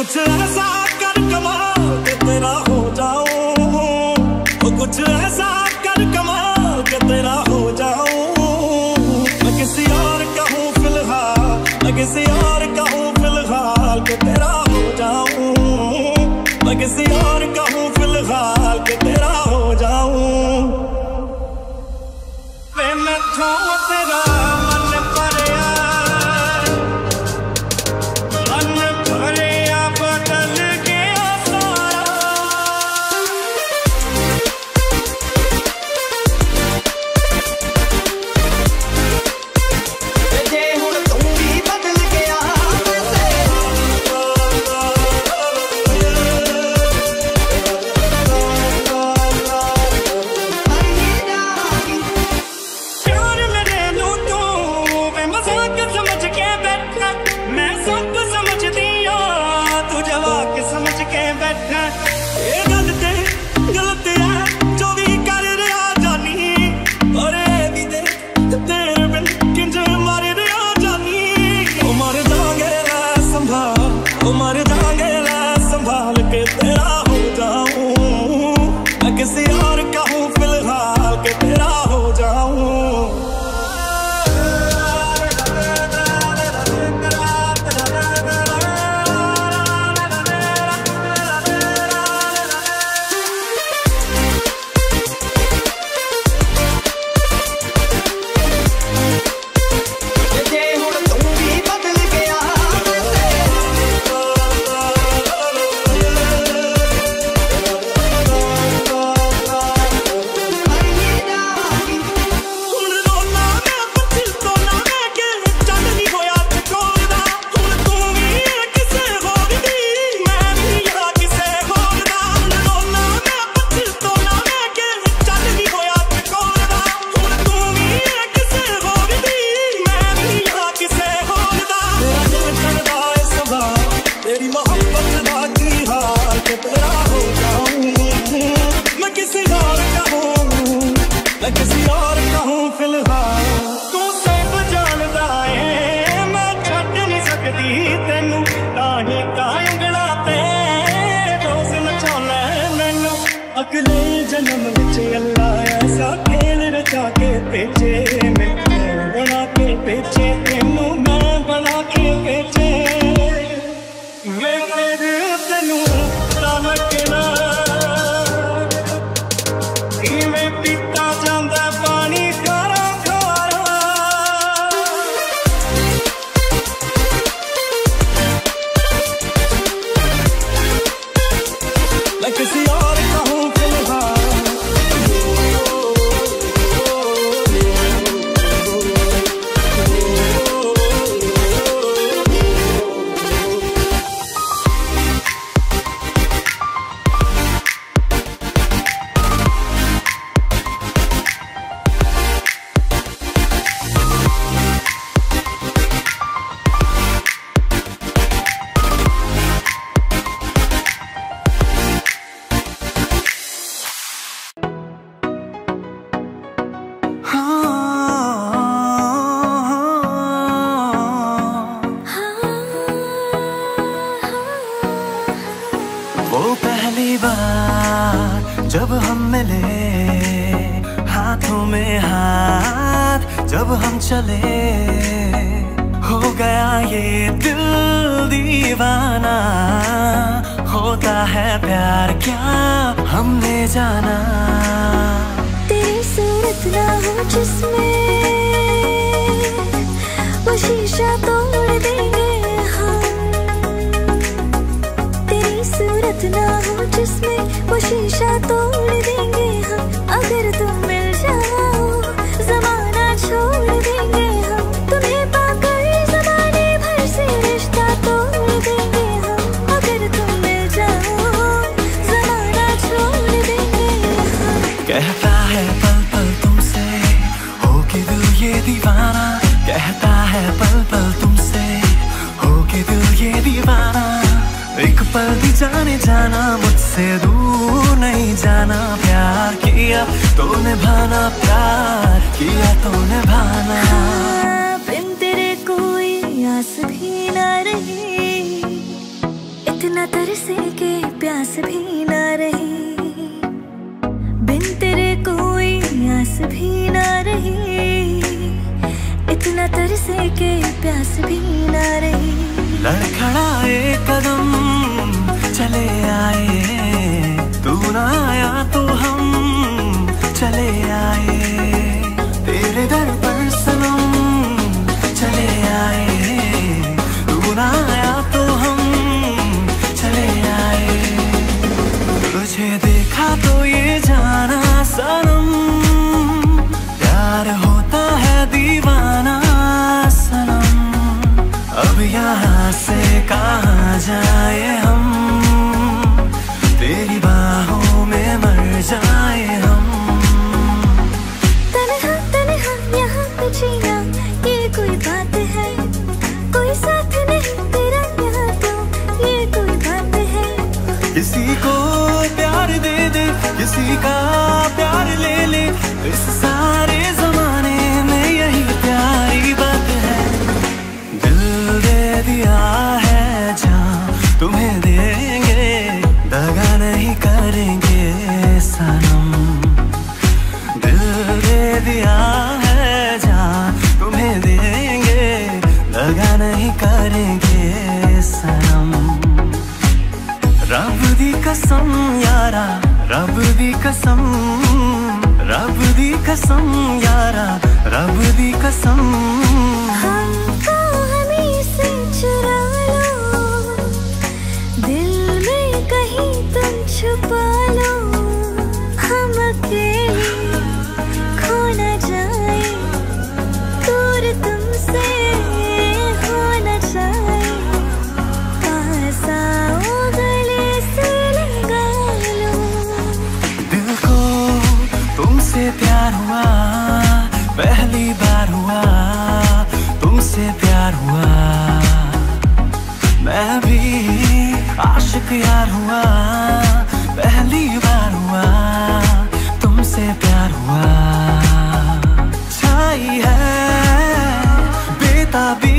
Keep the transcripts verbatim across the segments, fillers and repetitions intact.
कुछ ऐसा कर कमाल के तेरा हो जाऊं, वो कुछ ऐसा कर कमाल के तेरा हो जाऊं। मैं किसी और का हूँ फिलहाल, मैं किसी और का हूँ फिलहाल के तेरा हो जाऊं, मैं किसी और का हूँ फिलहाल के तेरा हो जाऊं। वे मैं तो तेरा जब हम मिले हाथों में हाथ जब हम चले, हो गया ये दिल दीवाना। होता है प्यार क्या हमने जाना। तेरी सूरत ना हो जिसमें वो शीशा तोड़ देंगे हम। तेरी सूरत ना हो जिसमें वो शीशा तोड़ देंगे हम। अगर तुम मिल जाओ जमाना छोड़ देंगे हम। तुम्हें पाकर जमाने भर से रिश्ता तोड़ देंगे हम। अगर तुम मिल जाओ जमाना छोड़ देंगे हम। कहता है पल पल तुमसे हो के दिल ये दीवाना। कहता है पल पल तुमसे हो के दिल ये दीवाना। एक पल भी जाने जाना मुझसे दूर नहीं जाना। प्यार किया तो निभाना, प्यार किया तो निभाना। हाँ, बिन तेरे कोई आस भी ना रही। इतना तरसे के प्यास भी ना रही, बिन तेरे कोई आस भी ना रही, इतना तरसे के प्यास भी ना रही। लड़खड़ाए कदम चले आए, तू ना आया तो हम चले आए, तेरे दर पर सनम चले आए, तू ना आया तो हम चले आए। तुझे देखा तो ये जाना सनम, प्यार होता है दीवाना सनम, अब यहाँ से कहाँ जाए हम, तेरी बाहों में मर जाए हम। तन्हा तन्हा यहाँ पे जीना ये कोई बात है, कोई साथ नहीं तेरा यहाँ तो ये कोई बात है। किसी को प्यार दे दे, किसी का प्यार ले ले, इस सारे जमाने में यही प्यारी बात है। दिल दे दिया है जहाँ तुम्हें देंगे, दगा नहीं करेंगे सनम। दिल दे दिया है जहाँ तुम्हें देंगे, दगा नहीं करेंगे सनम। रब दी कसम यारा, रब दी कसम, रब दी कसम यारा, रब दी कसम। हमको हमें से चुरा लो, दिल में कहीं तुम छुपा लो, हम अकेले खो न जाए, दूर तुमसे हो न जाए, पास आओ गले से लगा लो। दिल को तुमसे प्यार हुआ, पहली बार हुआ तुमसे प्यार हुआ, मैं भी आशिक यार हुआ, पहली बार हुआ तुमसे प्यार हुआ। छाई है बेताबी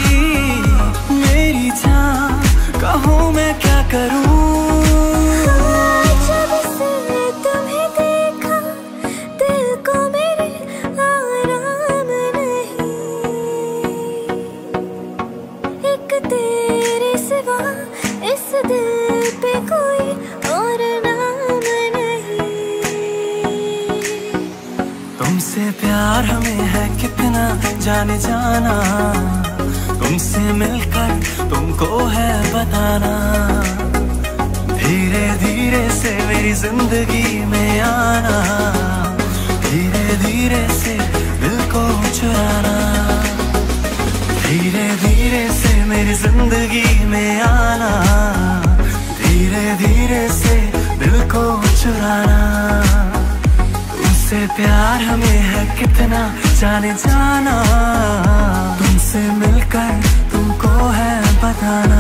मेरी जान, कहूँ मैं क्या करूँ। जब से तुम्हें देखा दिल को मेरे आराम नहीं, एक तेरे सिवा इस दिल पे कोई और नाम नहीं। तुमसे प्यार हमें है कितना जाने जाना, तुमसे मिलकर तुमको है बताना, धीरे धीरे से मेरी जिंदगी में आना, धीरे धीरे से दिल को चुराना, धीरे धीरे से मेरी जिंदगी में आना, धीरे धीरे से दिल को चुराना। तुमसे प्यार हमें है कितना जाने जाना, तुमसे मिलकर तुमको है बताना।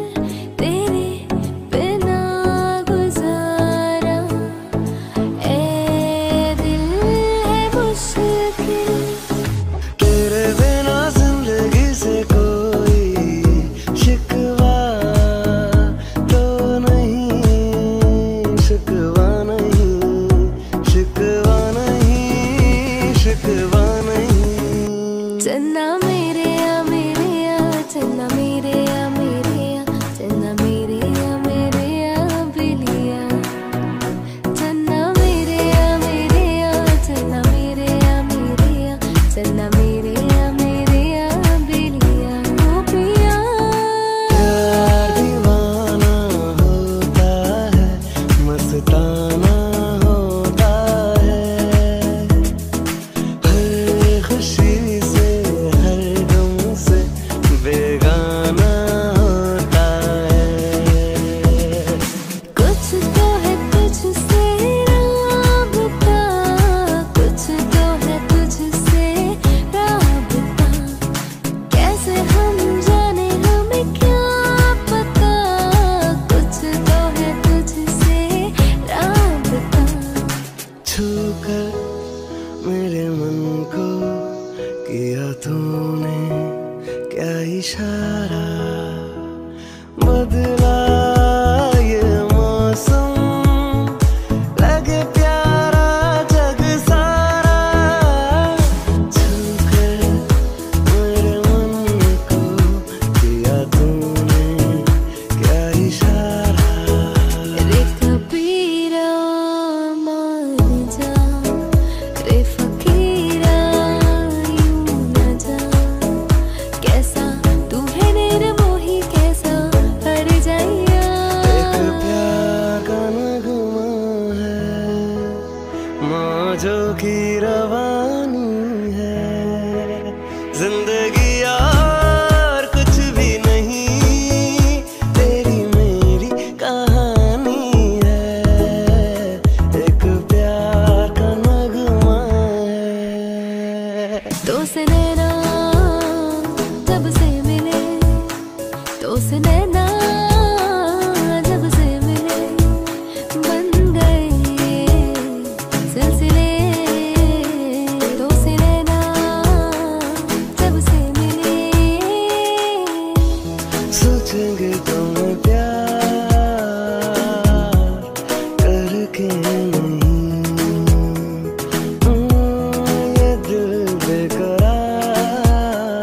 ए छू कर मेरे मन को किया तूने क्या इशारा, बदला ये मौसम लगे प्यारा जग सारा, छू कर मेरे मन को किया तूने क्या इशारा। रे कबीरा मान जा, रे फकीरा यूं न जा, कैसा तू है निर्मोही कैसा हर जाइया। एक प्यार का नगमा है मौजों की रवानी है, जिंदगी यार कुछ भी नहीं तेरी मेरी कहानी है, एक प्यार का नगमा है। तो से नैना जब से मिले, तो से नैना जब से मिले, बन गए सिलसिले। तो से नैना जब से मिले, सोचेंगे तुम प्यार करके नहीं, ये दिल बेकरार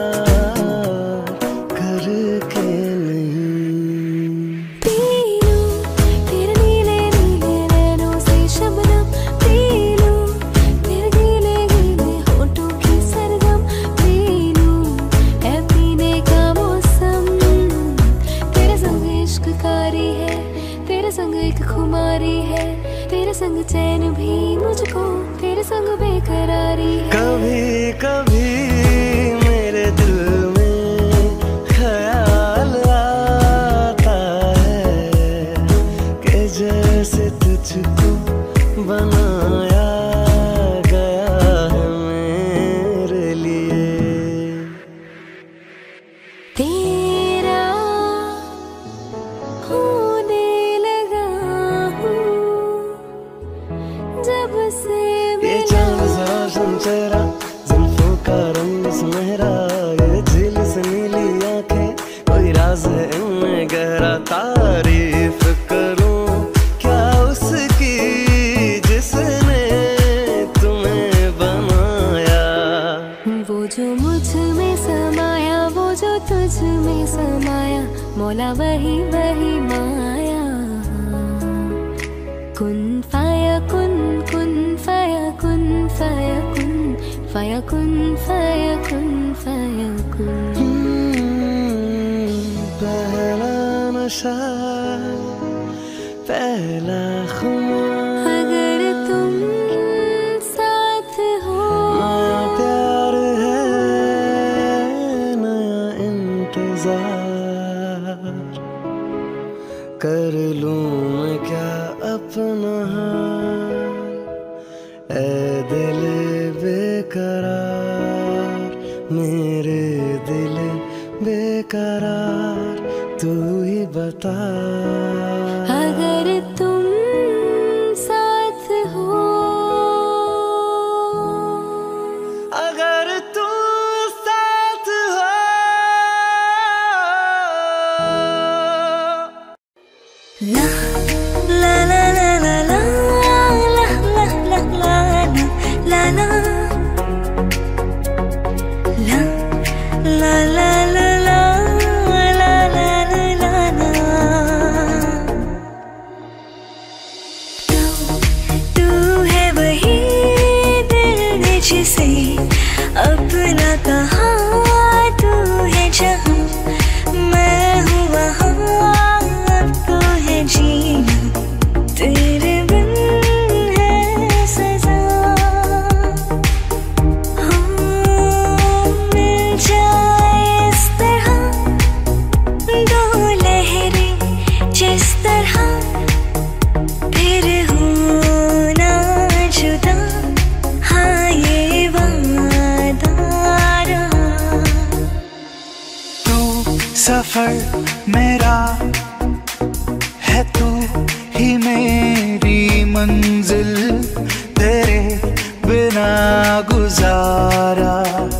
करके नहीं। पी लूं तेरे नीले नीले नैनों से शबनम, पी लूं तेरे गीले गीले होठों की सरगम, पी लूं है पीने का मौसम। तेरे संग इश्क कारी है, तेरे संग एक खुमारी है, तेरे संग चैन भी मुझको, तेरे संग बेकरारी है। कभी कभी मेरे दिल में ख्याल आता है कि जैसे तुझको बनाया गया है मेरे लिए। तेरा होने लगा हूँ जब से ये मिला। चांद सा रोशन चेहरा, जुल्फों का रंग सुनहरा, ये झील से नीली आंखें, कोई राज है इनमें गहरा। तारीफ करूं क्या उसकी जिसने तुम्हें बनाया, वो जो मुझ में समाया, वो जो तुझ में समाया, मौला वही वही माया। कुन फाया कुन, कुन फाया कुन, फाया कुन, फाया कुन, फाया कुन, फाया कुन। पहला नशा पहला खुमार, अगर तुम साथ हो, नया प्यार है नया इंतजार, कर लूं मैं क्या अपना हाल, ऐ दिल बेकरार, मेरे दिल बेकरार, तू ही बता। अगर तुम साथ हो, अगर तू साथ हो, ला ला ला ला ला ला ला ला ला ला ला ला ला ला ला ला से अपना कहा, तू है जहाँ मैं हूँ वहाँ, अब तो है जीना तेरे बिन है सजा। हाँ मिल जाए इस तरह दो लहरें जिस तरह, फिर होना जुदा, हाँ ये वादा रहा। तू सफर मेरा है, तू ही मेरी मंजिल, तेरे गुजारा।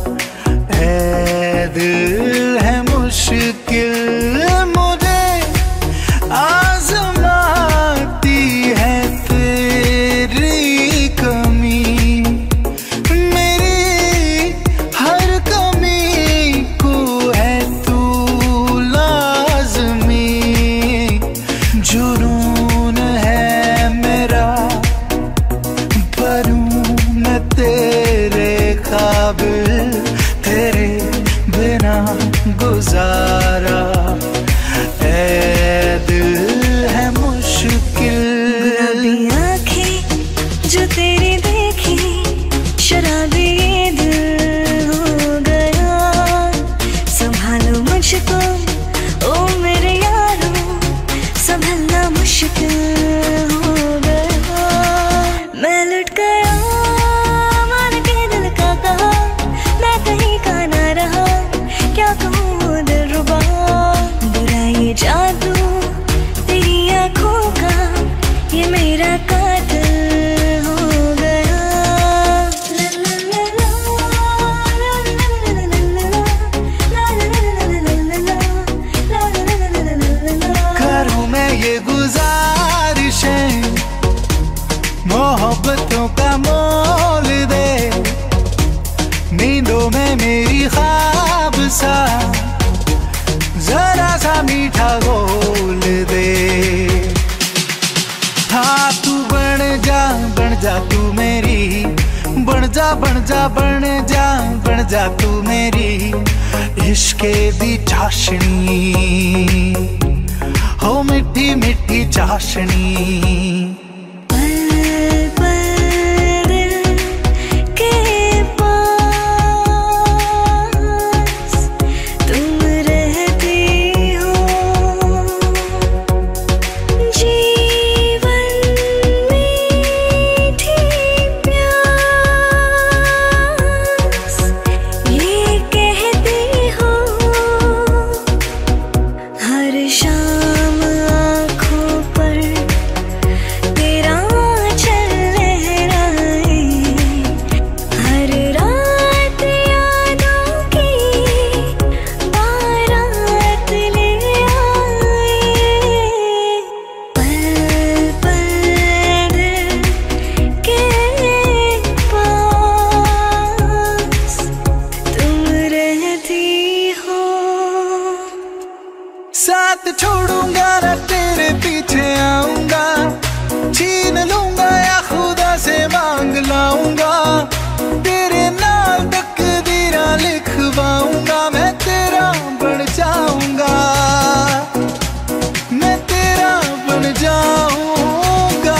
है दिल है मुश्किल मुझे आजमाती है तेरी कमी। मेरी हर कमी को है तू लाज़मी। जुनून है मेरा पर हूँ मैं तेरे काबिल, तेरे बिना गुजारा। ऐ दिल है मुश्किल। गुलाबी आँखें जो तेरी देखी, शराबी ये दिल हो गया। संभालो मुझको ओ मेरे यारो, संभलना मुश्किल हो गया। मैं लुट गया मान के दिल का कहा, मैं कहीं का ना रहा, क्या कहूँ दिलरुबा। बुरा ये जादू तेरी आँखों का, ये मेरा कातिल हो गया। ला ला ला ला, ला ला ला ला ला, ला ला ला ला ला, ला ला ला ला ला। करूँ मैं ये गुजारिशें, मोहब्बतों का मोल दे। नींदों में मेरी ख्वाब सा जरा सा मीठा घोल दे। हाँ तू बन जा बन जा तू मेरी, बन जा बन जा बन जा बन जा तू मेरी इश्के दी चाशनी। हो मिठी मिठी चाशनी। पल पल दिल के पास तुम रहती हो। जीवन मीठी प्यास ये कहती हो। हर शाम आँखों पर तेरा आँचल लहराए। हर रात यादों की बारात ले आए। पल पल दिल के पास तुम रहती हो। साथ छोड़ूंगा ना तेरे पीछे आऊंगा, छीन लूंगा या खुदा से मांग लाऊंगा। तेरे नाल तकदीरा लिखवाऊंगा, मैं तेरा बन जाऊंगा, मैं तेरा बन जाऊंगा।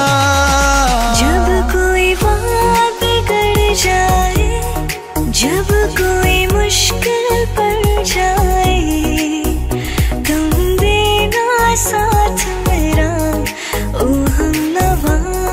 जब कोई बात बिगड़ जाए, जब कोई मुश्किल पड़ जाए, तुम देना साथ मेरा ओ हमनवा।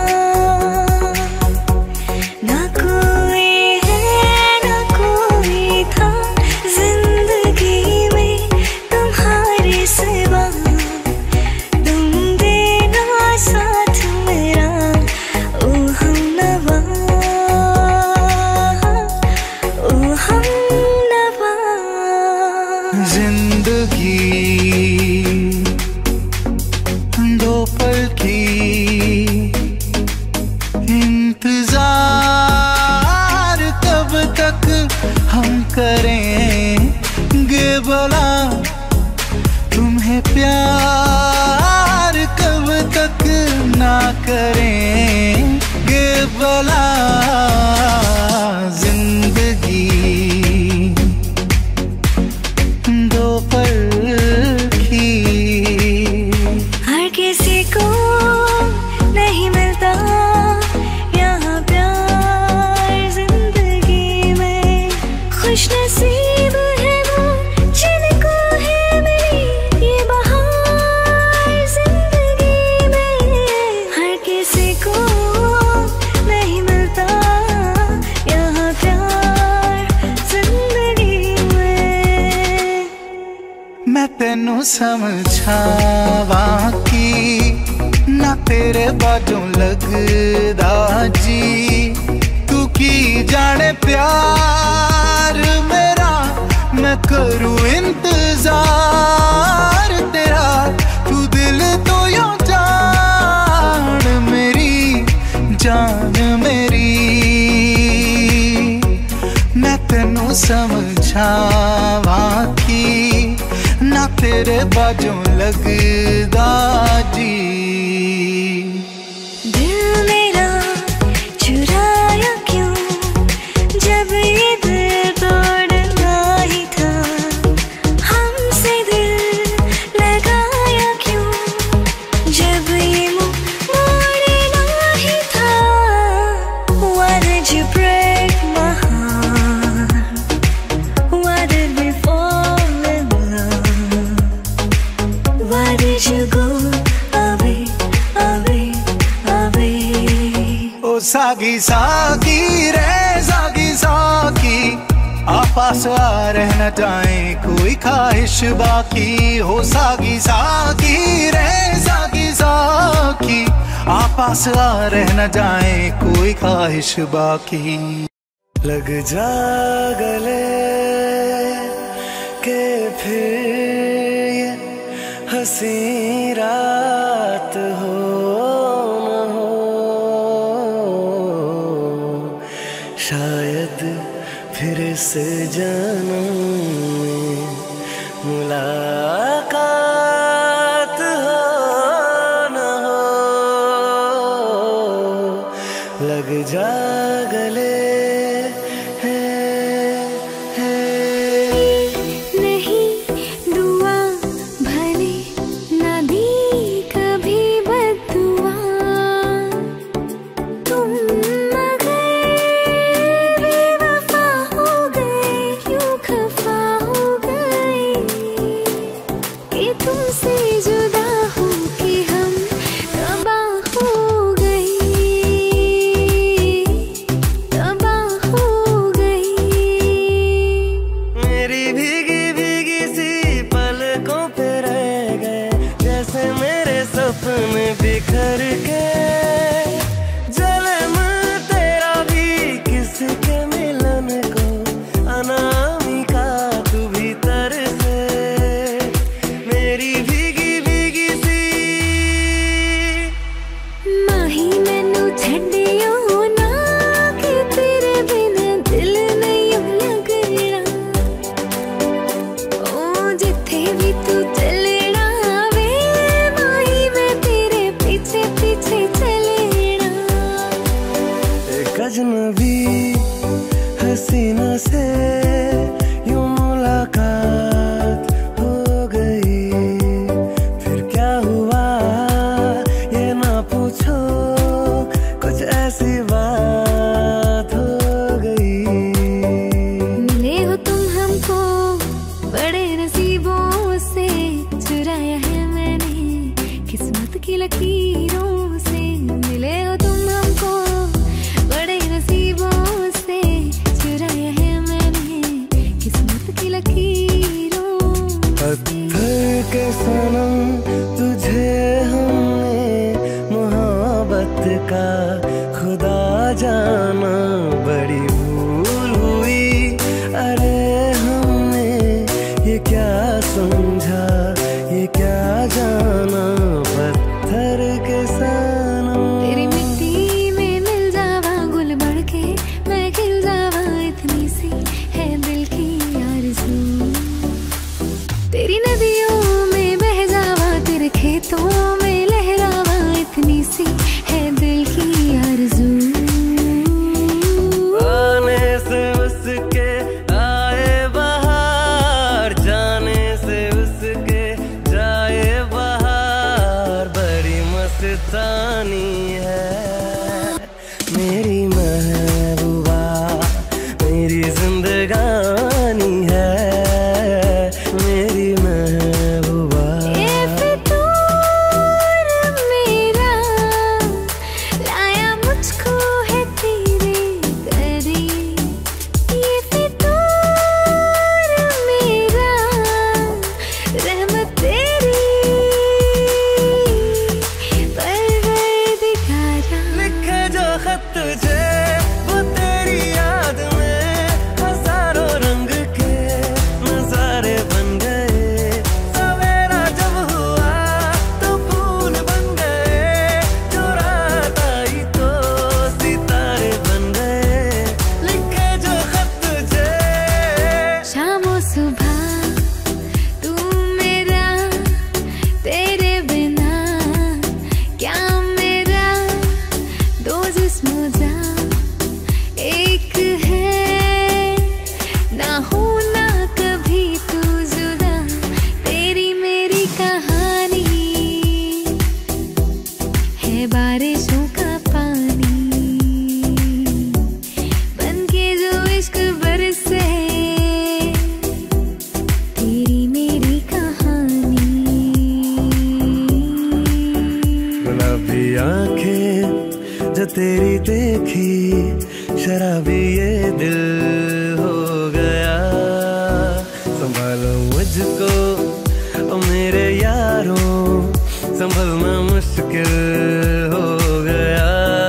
ना कोई है ना कोई था जिंदगी में तुम्हारे सिवा। तुम देना साथ मेरा ओ हमनवा, ओ हमनवा। जिंदगी दो पल की इंतजार कब तक हम करेंगे भला। तुम्हें प्यार कब तक ना करेंगे भला। जिंदगी दो पल की। हर किसी को नहीं मिलता यहाँ प्यार जिंदगी में। खुश नसीब है वो जिनको है मेरी ये बहार जिंदगी में। हर किसी को नहीं मिलता यहाँ प्यार जिंदगी में। मैं तेनू समझावा की ना तेरे बाजों लगदा जी। तू की जा प्यार मेरा, मैं करूं इंतजार तेरा, तू दिल तो यूं जान मेरी जान मेरी। मैं तेनू समझावा कि ना तेरे बाजों लगदा जी। दिल मेरा चुराया क्यों जब ये दिल तोड़ना ही था, हमसे दिल लगाया क्यों जब ये मुँह मोड़ना ही था। Why did you break my heart? Why did we fall in love? Why did you go away, away, away? ओ सागी सागी रे सागी सागी, आपस आ रहना जाए कोई ख्वाहिश बाकी। हो सागी सागी रे सागी सागी, आपस आ रहना जाए कोई ख्वाहिश बाकी। लग जा गले के फिर ये हंसी रात हो न हो, शायद फिर इस जन्म में मुलाकात हो न हो। लग जा गले नहीं दुआ भले ना दी कभी बद्दुआ, तुम मगर बेवफा हो गए, यूं खफा हो गए कि तुमसे जुदा हो के हम तबाह हो गए, तबाह हो गए। मेरी भीगी भीगी सी पलकों पे रह गए, जैसे मेरे सपने बिखर के। जन्म तेरा भी किसके मिलन को, अनामिका तू भीतर से। मेरी भीगी भीगी सी माही मैनू छड्डियो ना कि तेरे बिना दिल नहीं लगना। ओ जिथे भी तू चलना वे माही, मैं तेरे पीछे पीछे चलना। एक अजनबी हसीना से यूं मुलाकात हो गई, फिर क्या हुआ ये ना पूछो, कुछ ऐसी बात हो गई। मिले हो तुम हमको बड़े नसीबों से, चुराया है मैंने किस्मत की लकीरों से। मिले हो तुम हमको बड़े नसीबों से, चुराया है मैंने किस्मत की लकीरों से। पत्थर के सनम तुझे हमने मोहब्बत का खुदा जाना, बड़ी भूल हुई। अरे हमने ये क्या समझा, ये क्या जाना, पत्थर के सनम। तेरी मिट्टी में मिल जावा गुल बढ़ के, मैं खिल जावा, इतनी सी है दिल की आरज़ू। तेरी नदियों में बह जावा, तेरे खेतों में लहरावा, इतनी सी है दिल की आरज़ू। शराबी ये दिल हो गया। संभालो मुझको ओ मेरे यारों, संभलना मुश्किल हो गया।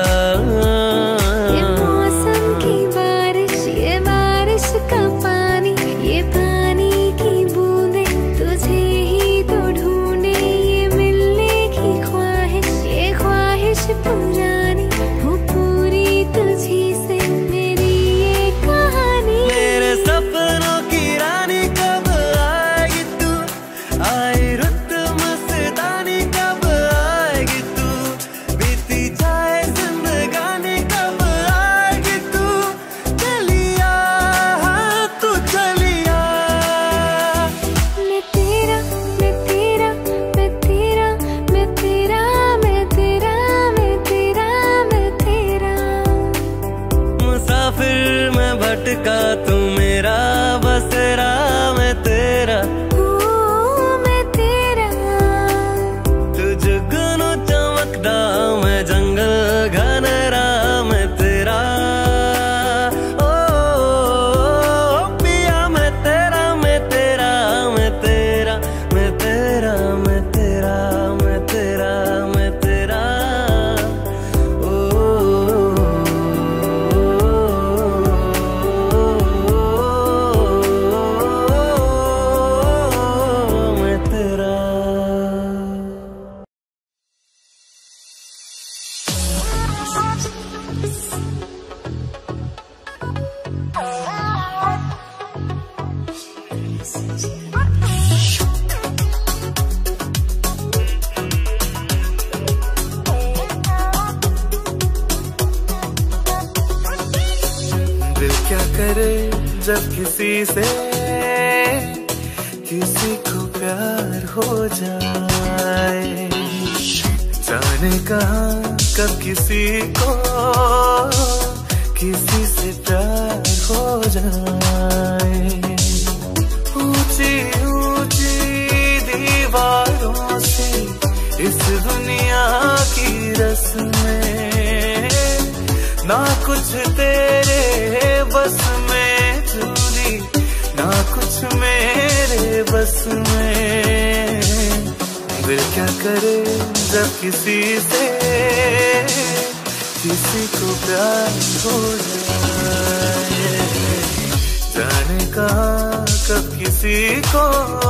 ये मौसम की बारिश, ये बारिश का पानी, ये पानी की बूंदें तुझे ही तो ढूंढे। ये मिलने की ख्वाहिश, ये ख्वाहिश पुरानी हो पूरी तुझी से मेरी ये कहानी। मेरे सपनों की रानी कब आएगी तू, आई रुत मस्तानी कब आएगी तू, बीती जाए जिंदगानी कब आएगी तू, चलिया तू चलिया। मैं तेरा, मैं तेरा, मैं तेरा, मैं तेरा, मैं तेरा, मैं तेरा, मैं तेरा। मुसाफिर मैं भटका तू मेरा बसेरा, मैं तेरा। ओ मैं तेरा, तुझको चमकदा मैं जंगल घनेरा, मैं तेरा। ओ पिया मैं तेरा, मैं तेरा, मैं तेरा, मैं तेरा, मैं तेरा, मैं तेरा, मैं तेरा। ओ मैं तेरा। दिल क्या करे जब किसी से किसी को प्यार हो जाए, जाने कहाँ कब किसी को किसी से प्यार हो जाए। ऊंची ऊंची दीवारों से इस दुनिया की रस्में, ना कुछ तेरे बस में चूरी, ना कुछ मेरे बस में। दिल क्या करे जब किसी से किसी को प्यार हो जाए, जाने कहाँ कब किसी को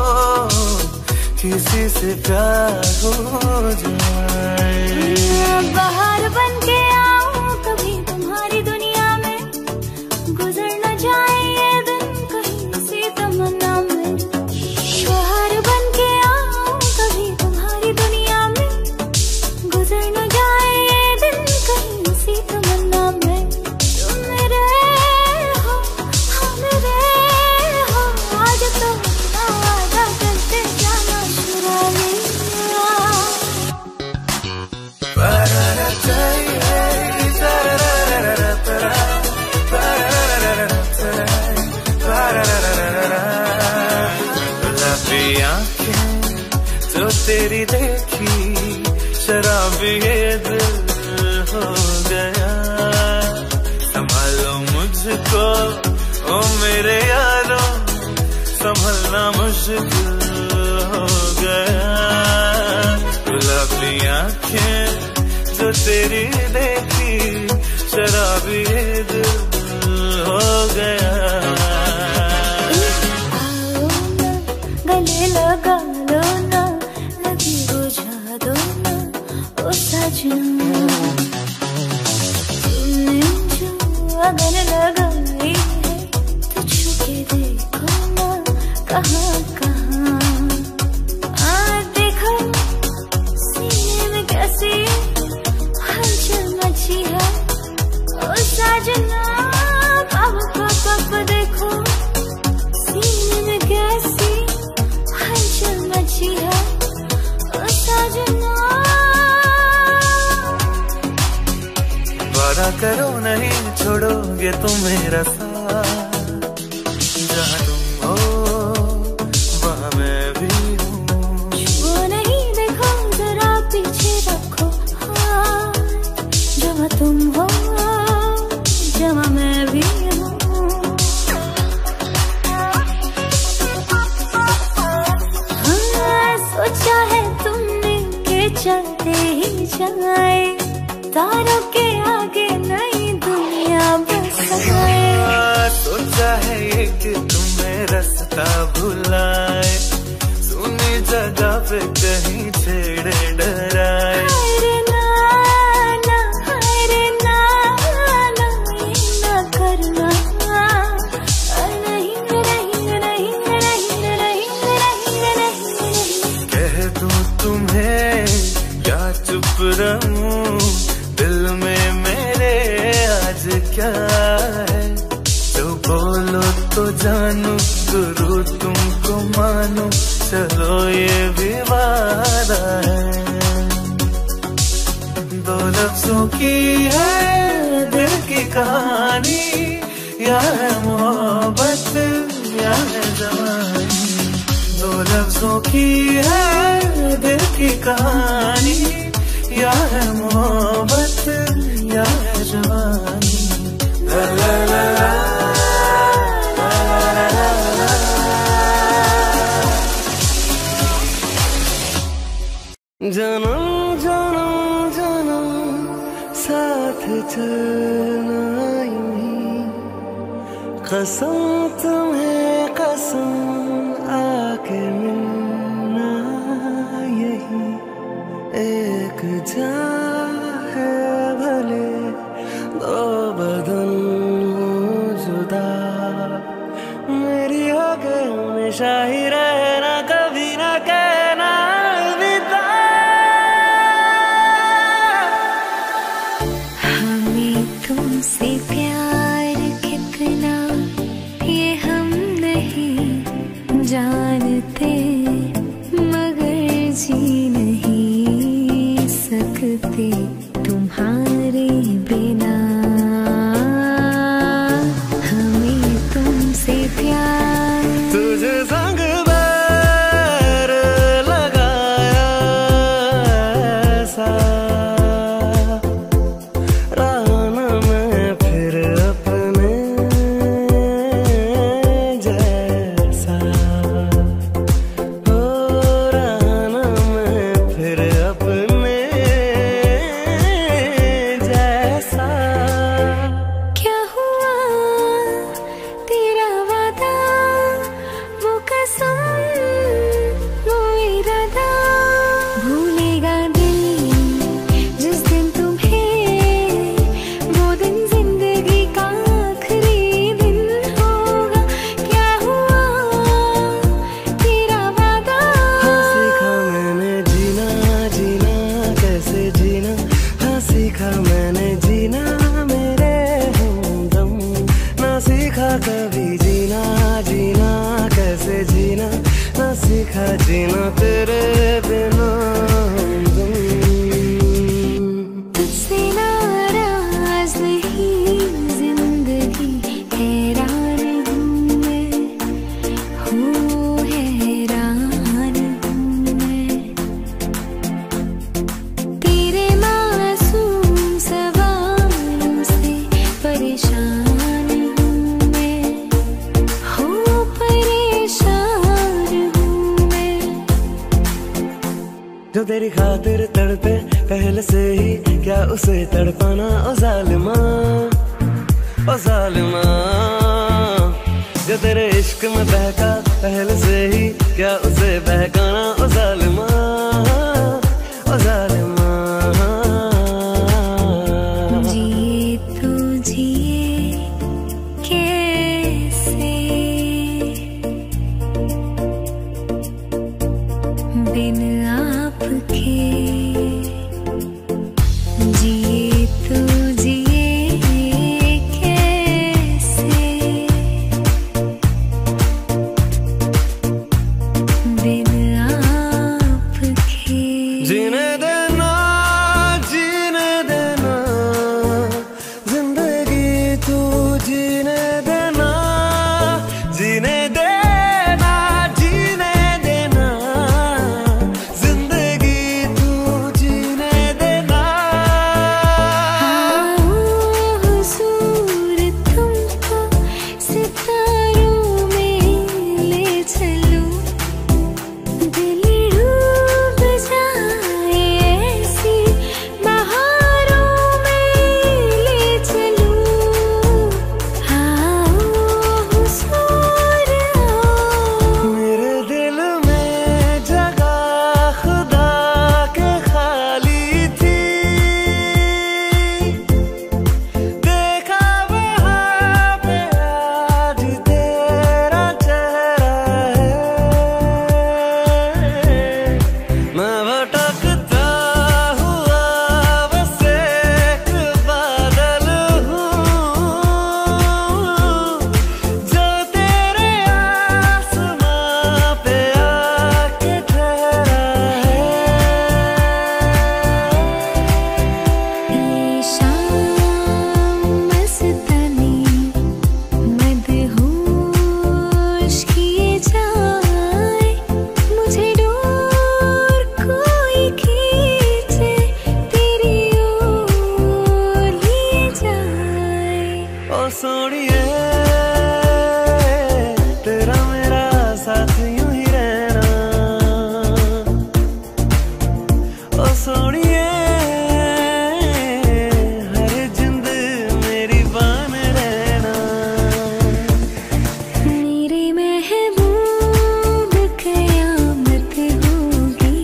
किसी से प्यार हो जाए। बाहर बन के आऊं कभी तुम्हारी दुनिया में, गुजर न जाए ये दिन कहीं किसी तमन्ना में। बाहर बन के आऊं कभी तुम्हारी दुनिया में, गुजर न जाए ये दिन कहीं किसी तमन्ना में। तुम मेरे हो, हम मेरे हो, आज तो अपना वादा करते जाना शुरू। गुलाबी आंखें जो तेरी देखी, शराबी ये दिल हो गया। संभालो मुझको ओ मेरे यारों, संभलना मुश्किल हो गया। गुलाबी आंखें जो तेरी देखी, शराबी ये दिल हो गया। आओ ना गले लगा लो ना, लगी बुझा दो ना ओ सजना। तुमने जो अगन लगाई है तो छुके देखो ना कहाँ कहाँ। आ देखो सीने में कैसी हलचल मची है ओ सजना। पाप पाप देखो सीने में कैसी हलचल मची है ओ सजना। वादा करो नहीं छोड़ोगे तुम मेरा साथ, जहाँ तुम हो वहाँ मैं भी हूँ। वो नहीं देखो जरा पीछे रखो हाथ, जहाँ तुम हो सोचा है ये कि तुम्हें रास्ता भुलाए, सुनी जगह पे कहीं छेड़े डराए। चुप रहूं दिल में मेरे आज क्या है, तो बोलो तो जानू गुरु तुमको मानो, चलो ये भी वादा है। दो लफ्जों की है दिल की कहानी, या है मोहब्बत या है जवानी। दो लफ्जों की है दिल की कहानी, या है मोहब्बत या है जवानी। ला ला ला ला जनम जनम जनम साथ चलना यूं ही, कसम तुम्हें कसम आके मिलना यही। एक जान है भले दो बदन जुदा, मेरी होके हमेशा ही रहना, कभी ना कहना अलविदा। हमें तुमसे प्यार कितना ये हम नहीं जानते, मगर जी नहीं सकते तुम्हारे बिना। हमें तुमसे प्यार, तुझे संग बैर लगाया ऐसा, रहना मैं फिर अपने जैसा। हो रहना मैं फिर अपने जैसा। क्या हुआ तेरा वादा, वो कसम वो इरादा, भूलेगा दिल जिस दिन तुम्हें, वो दिन जिंदगी का आखिरी दिन होगा। क्या हुआ तेरा वादा, हाँ सीखा मैंने जीना जीना कैसे जीना, हाँ सीखा मैंने जीना मेरे हमदम। ना सीखा कभी जीना जीना कैसे जीना, ना सीखा जीना तेरे बिना हमदम। तुझसे नाराज नहीं जिंदगी, हैरान हूँ मैं, हो हैरान हूँ मैं। तेरे मासूम सवालों से परेशान हूँ मैं, हो परेशान हूँ मैं। जो तेरी खातिर तड़पे पहले से ही, क्या उसे तड़पाना ओ जालिमा, ओ जालिमा। जो तेरे इश्क में बहका पहले से ही, क्या उसे बहकाना ओ जालिमा, ओ जालिमा। जिए तो जिए कैसे बिन आपके, जिए तो जिए कैसे बिन आपके। जीने देना जीने देना जिंदगी तू जीने देना, जीने देना जीने देना जिंदगी तू जीने देना। हुजूर तुमको सितारों में ले चलूं, दिल डूब जाए ऐसी बहारों में ले चलूं। ओ सोनिए तेरा मेरा साथ यूं ही रहना, ओ सोनिए हर जिंद मेरी बान रहना। मेरे महबूब कयामत होगी,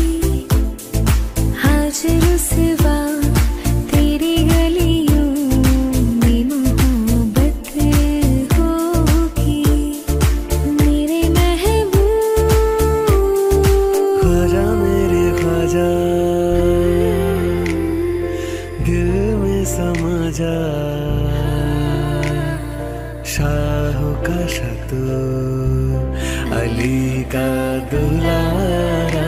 हाजिर सिवा तेरी गलियों में मोहब्बत होगी। मेरे महबूब ख्वाजा मेरे ख्वाजा दिल में समा जा, शाहों का शतू अली का दुलारा।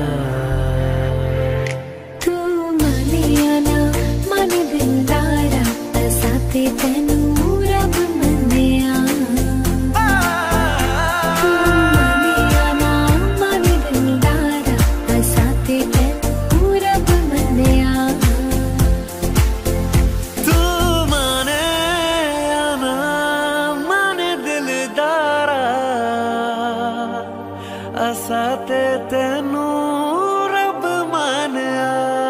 तू माने या ना माने दिलदारा, असाते तेनू रब मन्निया। तू माने या ना माने दिलदारा, असाते तेनू रब मन्निया। तू माने या ना माने दिलदारा, असा ते तेनू रब मानिया।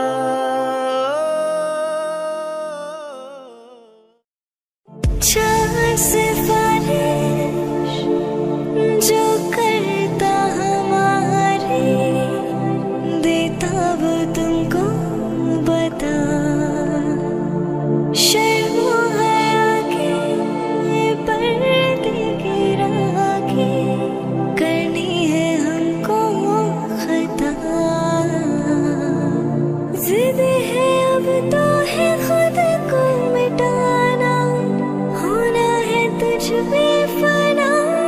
चाह सिफारिश जो करता हमारी, देता वो तुमको बता। शर्मो है आगे पर्दे गिरा के, करनी है हमको खता। जिद है अब तो है खुद को मिटाना, होना है तुझ में फना।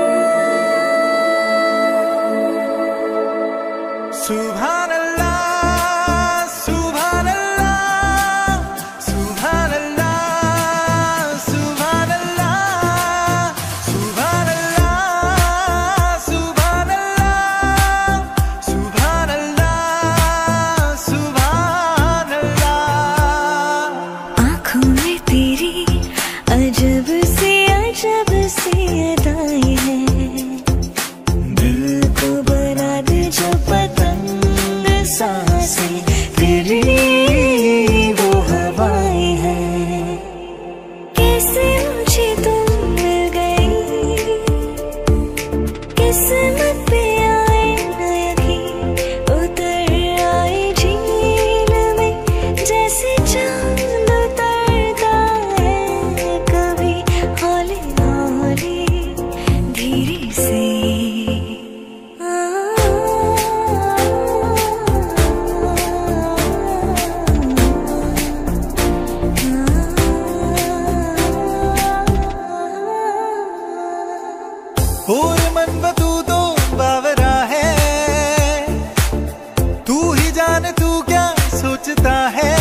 सुभान अल्लाह सुभान अल्लाह सुभान अल्लाह सुभान अल्लाह सुभान अल्लाह सुभान अल्लाह सुभान अल्लाह सुभान अल्लाह। आँखों में तेरी अजब सी अजब सी अदाएं हैं, दिल को बना दे जो पतंग सांसें तेरी वो हवाएं हैं। कैसे मुझे तुम मिल गई, किस्मत पे आए न यकीन, उतर आए झील में जैसे चांद उतरता है कभी हौले हौले धीरे से। और मन बतू तो बावरा है, तू ही जाने तू क्या सोचता है,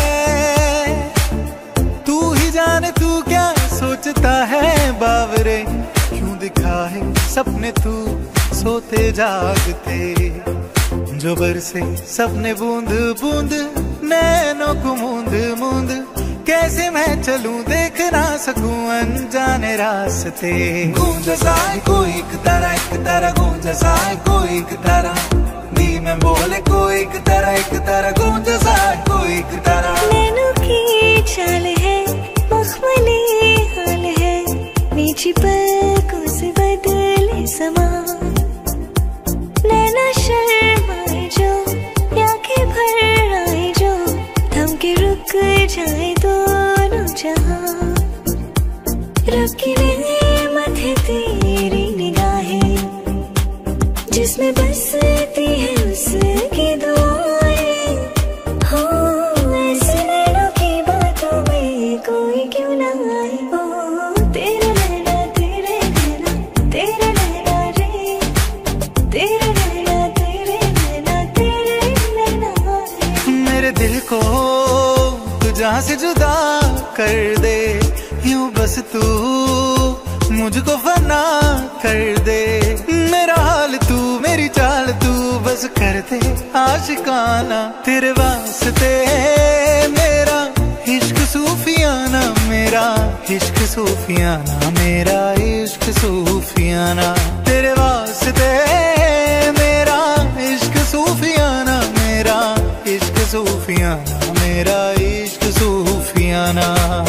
तू ही जाने तू क्या सोचता है। बावरे क्यों दिखा है सपने तू सोते जागते, जो बरसे सपने बूंद बूंद नैनों को मूंद मूंद। कैसे मैं चलूं देख ना सकूं अनजाने रास्ते। गूंज साए कोई एक तरह एक तरह गूंज साए कोई एक तरह, नी में बोले कोई एक तरह एक तरह गूंज साए कोई एक तरह। नैनों की चाल है मखमली हाल है, नीची पलकों से बदले समा। नैना शर्माए जो आंखें भर आए जो, थम के रुक जाए दोनों जहां। रखी नेमत है तेरी निगाहें, जिसमें बसती है उसकी दुआएं। हो ऐसे नैनों की बातों में कोई क्यों ना आए। ओ तेरे नैना तेरे नैना तेरे नैना रे, तेरे नैना तेरे नैना तेरे नैना रे। मेरे दिल को तू जहाँ से जुदा कर दे, यूं बस तू मुझको फना कर दे। मेरा हाल तू मेरी चाल तू बस कर दे आशिकाना। तेरे वास्ते मेरा इश्क सूफियाना, मेरे मेरा इश्क सूफियाना, मेरा इश्क सूफियाना, तेरे वास्ते मेरा इश्क सूफियाना, मेरा इश्क सूफियाना, मेरा इश्क सूफियाना।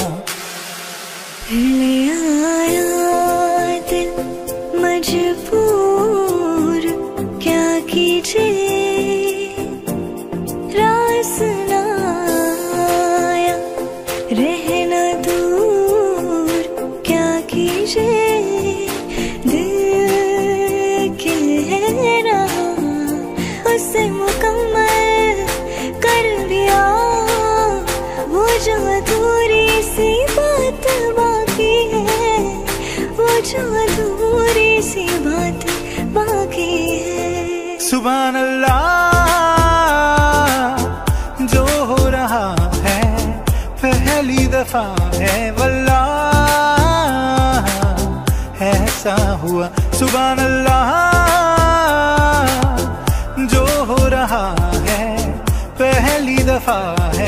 ले आया दिल मजबूर, क्या कीजिए रास ना आया, रहना दूर क्या कीजिए, दिल कह रहा उससे मुकम्मल कर दिया, वो जो अधूरी सी बात बाकी है, वो जो अधूरी सी बात बाकी है। सुभान अल्लाह, जो हो रहा है पहली दफा है वल्लाह, ऐसा हुआ। सुभान अल्लाह, जो हो रहा है पहली दफा है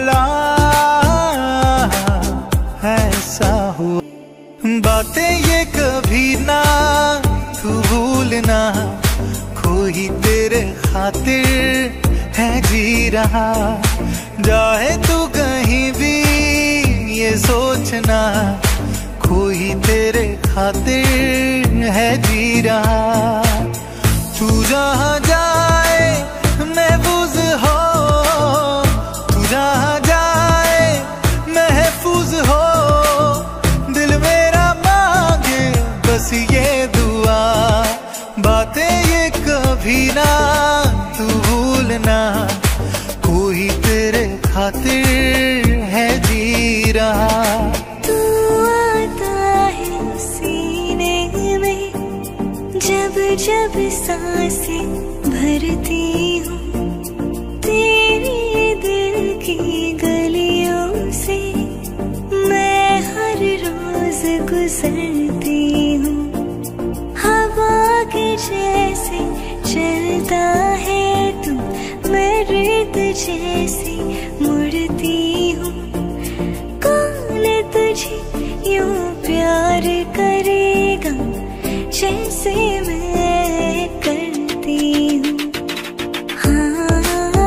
वल्लाह, ऐसा हुआ। बातें ये कभी ना तू भूलना, कोई तेरे खातिर है जी रहा, जाए तू कहीं भी ये सोचना, कोई तेरे खातिर है जी रहा। तू जहाँ जाए महफूज हो, तू जहाँ जाए महफूज हो, दिल मेरा मांगे बस ये दुआ, बातें ये कभी ना तू भूलना, कोई तेरे खातिर है जी रहा। तू आता है सीने में जब जब सांसें भरती हूँ, तेरे दिल की गलियों से मैं हर रोज गुजरती हूँ, हवा के जैसे चलता है तू, मैं रेत जैसे मुड़ती हूँ, कौन तुझे यूं प्यार करेगा जैसे मैं करती हूँ। हाँ,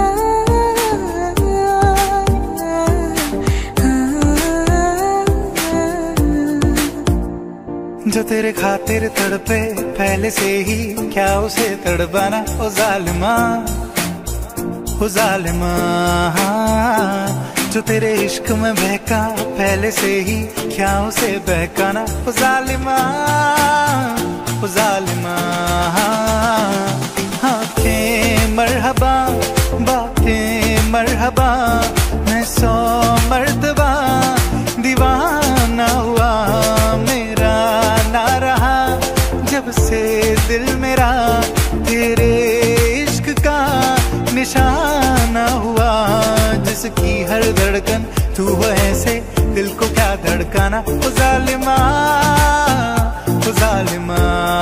जो तेरे खातिर तड़पे पहले से ही, क्या उसे तड़पाना ओ जालिमा, ओ जालिमा। जो तेरे इश्क में बहका पहले से ही, क्या उसे बहकाना ओ जालिमा, ओ जालिमा। आँखें मरहबा, बातें मरहबा, मैं सौ मर्तबा दीवाना हुआ, मेरा ना रहा जब से दिल मेरा तेरे इश्क का निशाना हुआ, जिसकी हर धड़कन तू ऐसे दिल को क्या धड़काना ओ जालिमा, ओ जालिमा।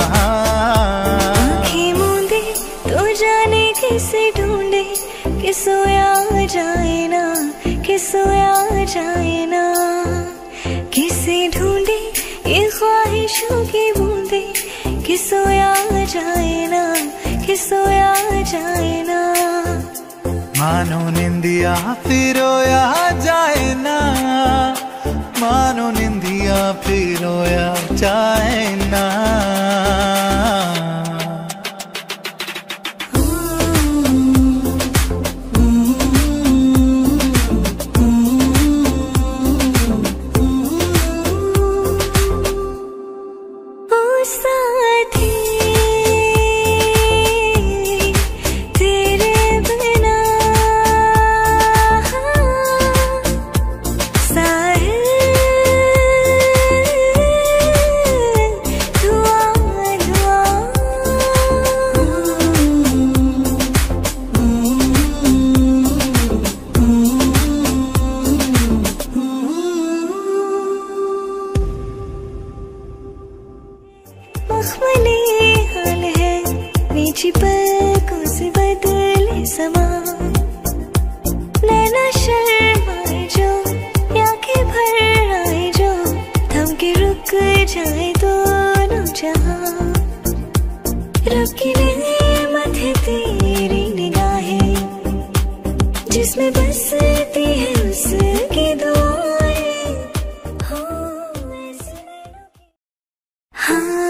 आँखें मूंदे तो जाने किसे ढूंढे, कि सोया जाए ना, कि सोया जाए ना, किसे ढूंढे ये ख्वाहिशों की बूंदे, कि सोया जाए ना, कि सोया जाए ना। मानो निंदिया फिर रोया जाए ना, मानो निंदिया फिर रोया जाए ना। नीची पलकों से बदले समा, नैना शर्माए जो, आंखें भर आए रुक जाए दोनों जहां। रब की नेमत है तेरी निगाहें, जिसमें बसती है उसकी दुआएं। हो ऐसे हाँ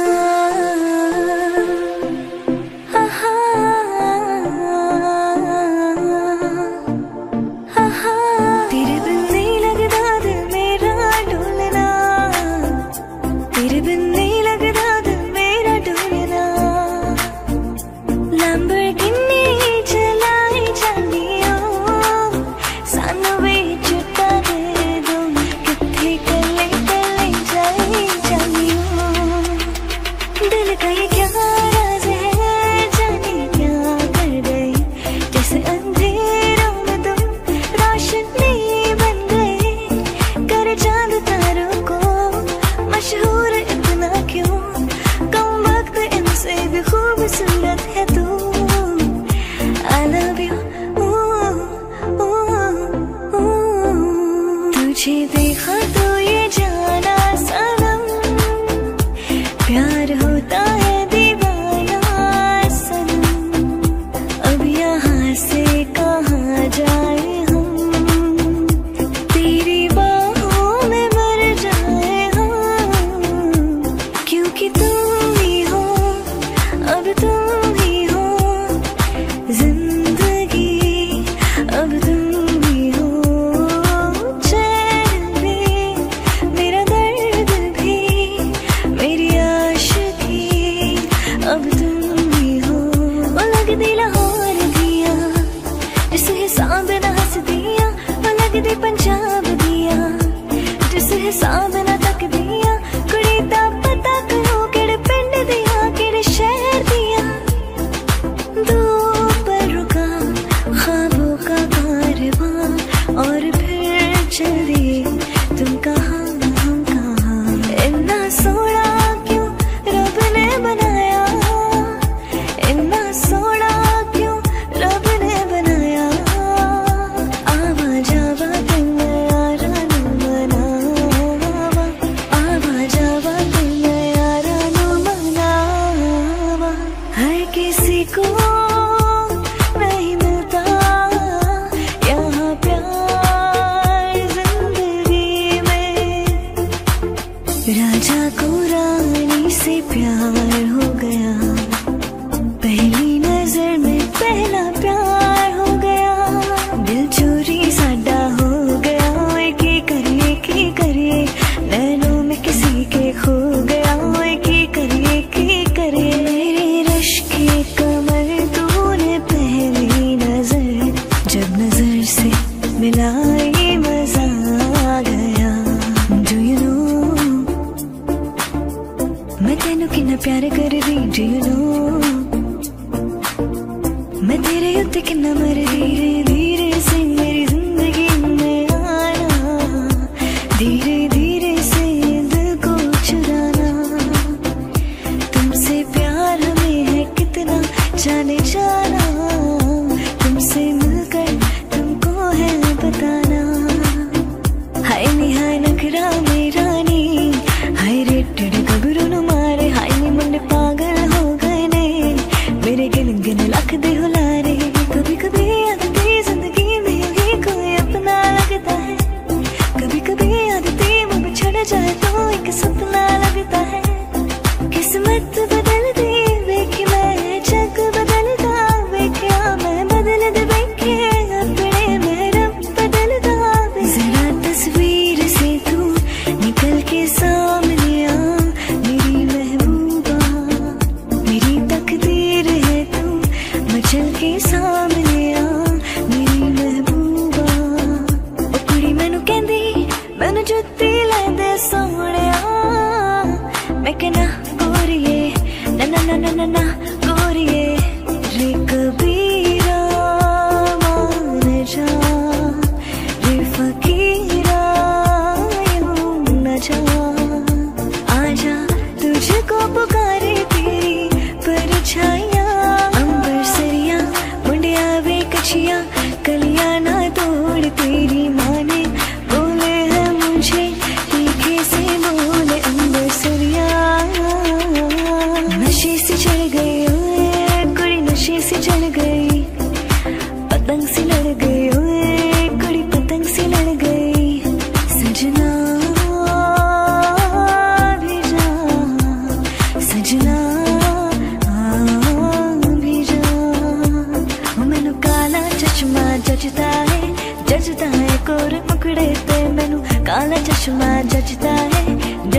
तेरी माने बोले हैं मुझे तीखे से बोले अंबर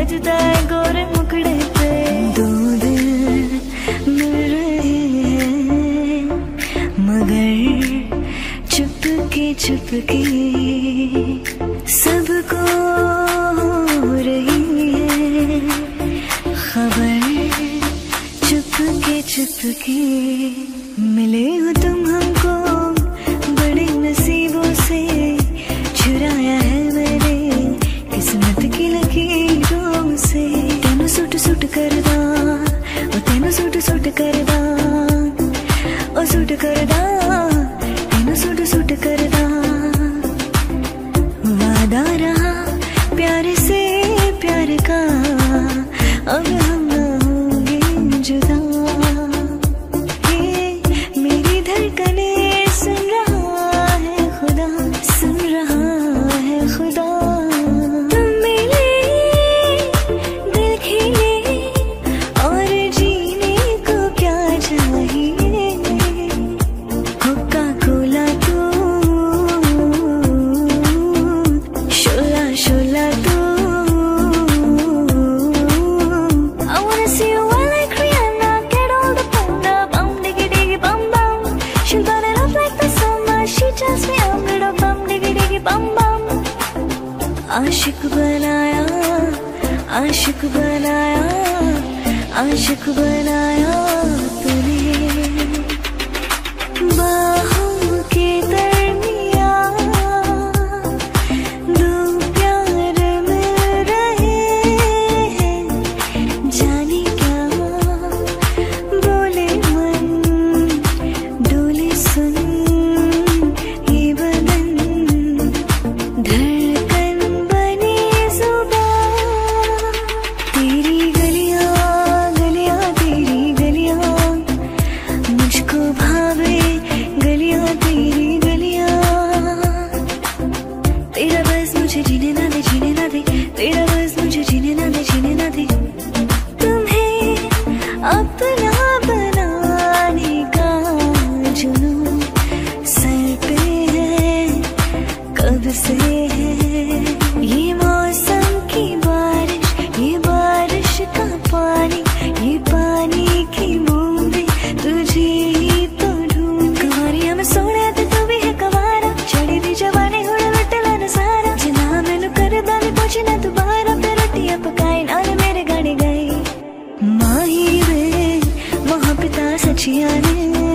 सजता है गोरे मुखड़े पे। दो दिल मिल रहे हैं मगर चुपके चुपके, सबको हो रही है खबर चुपके चुपके। मिले हो तुम हमको बड़े नसीबों से, चुराया है मैंने किस्मत की लकीरों से। तेनू सुट सुट करदा ओ तेनू सुट सुट करदा ओ सुट करदा तेनू सुट सुट करदा। वादा रहा प्यार से प्यार का, अब हम ना होंगे जुदा। मेरी धड़कने सुन रहा है खुदा, सुन रहा है खुदा। तुम मिले दिल खिले और जीने को क्या चाहिए। कोका कोला तू शोला शोला तू। I wanna see you while I Rihanna, get all the panda, bum diggy diggy bum bum. She'll burn it up like the summer, she tells me I'm little bum diggy diggy bum bum. आशिक बनाया आशिक बनाया आशिक बनाया तूने। बाहों के दरमियां दो प्यार मिल रहे हैं, जाने क्या बोले मन डोले सुन ये बदन। धड़कन बनी जुबां तेरी गलियां गलियां तेरी गलियां, मुझको भावे गलियां तेरी गलियां। तेरा बस मुझे जीने ना दे जीने ना दे, तेरा बस मुझे जीने ना दे जीने ना दे। तुम्हें अपना बनाने का जुनून सर पे है कब से है। ये मौसम की बारिश, ये बारिश का पानी, ये पानी की बूंदे तुझे ही तो ढूंढ। कुमारिया में सोने ते तू भी है कवारा, चढ़ी दी जवानी हुड़ लुटला न सारा। जना मैनू कर दानी पहुंची ना दोबारा, फिर रोटियां पकाई नाल मेरे गाने गाई। माही वे महापिता सचिया ने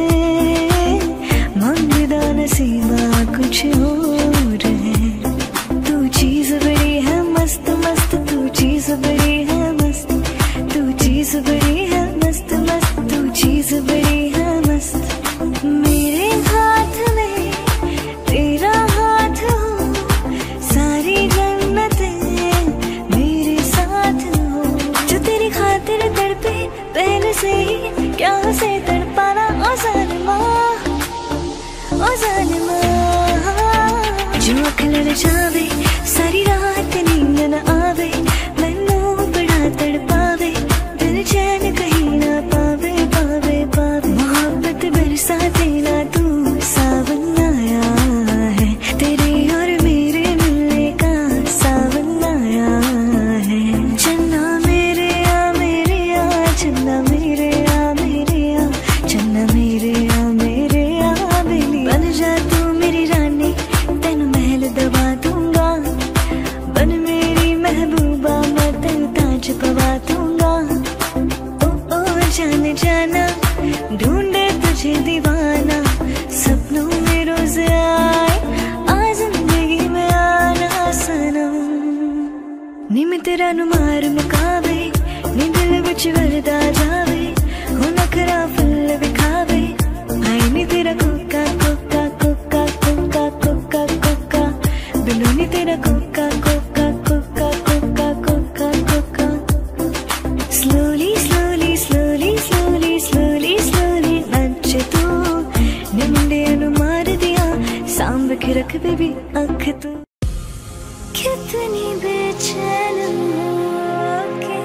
मंगदा नसीबा कुछ और है। तू चीज बड़ी है मस्त मस्त, तू चीज बड़ी है मस्त, तू चीज बड़ी है मस्त मस्त, तू चीज बड़ी है मस्त। मेरे हाथ में तेरा हाथ हो, सारी जन्नतें मेरे साथ हो। जो तेरी खातिर तड़पे पहले से ही, क्या उसे तड़पाना ओ जालिमा ओ जालिमा। जो अख लड़ जावे सारी रात नींद न आवे, मैनू बड़ा तड़पावे दिल चैन कहीं ना पावे पावे पावे। मोहब्बत बरसा देना तू सावन आया है, तेरे और मेरे मिलने का सावन आया है। चन्ना मेरे आ मेरे आ चन्ना मेरे आ मेरे आ चन्ना मेरे आ मेरे आ बेली। बन जा तू मेरी रानी, तेनू महल दबा दूंगा। बन मेरी महबूबा, मैं तेनू ताज पवा दूंगा। ओ ओ जाने जाना ढूंढे तुझे दीवाना, सपनों में रोज आए आ जिंदगी में आना सनम। नी मैं तेरा नु मार मुकावे, नी दिल विच वरदा जावे, हो नखरा फुल विखावे। आई नी तेरा कोका कोका कोका कोका कोका कोका, बिलो नी तेरा कोका कोका कोका कोका कोका कोका। Slowly slowly slowly slowly slowly slowly नच तू, नी मुंडे नु मार दिया सांभ के रख बेबी अख तू। कितनी बेचैन होके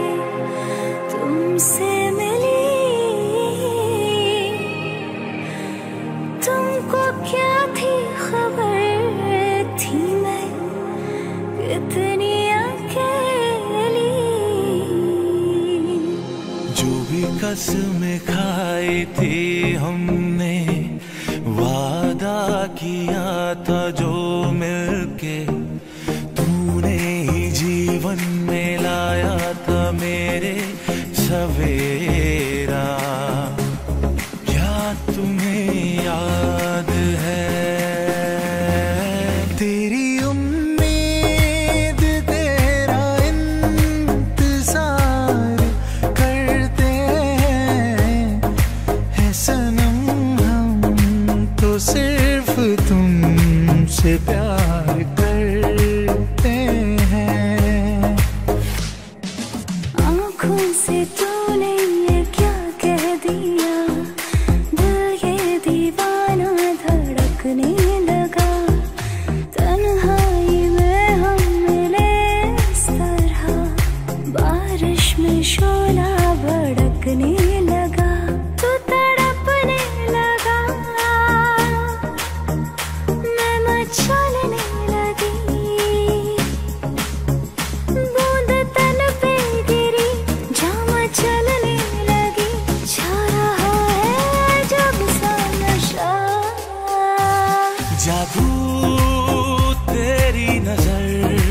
तुमसे मिली, तुमको क्या थी खबर थी मैं कितनी अकेली। कसमें खाई थी हमने, वादा किया था जो मिलके तूने ही जीवन में लाया था मेरे सवेरा। क्या तुम्हें याद है तेरी उम्मीद तेरा इंतजार करते हैं सनम, हम तो सिर्फ तुमसे प्यार करते हैं। आँखों से तूने ये क्या कह दिया, दिल ये दीवाना धड़कने लगा। तन्हाई में हम मिले इस तरह, बारिश में शोला भड़कने लगा। तू तड़पने लगा, मैं मचलने लगी। बूंद तन पे गिरी, जाम चलने लगी। छा रहा है जब सा नशा। जादू तेरी नजर,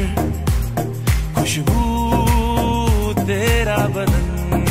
खुशबू तेरा बदन,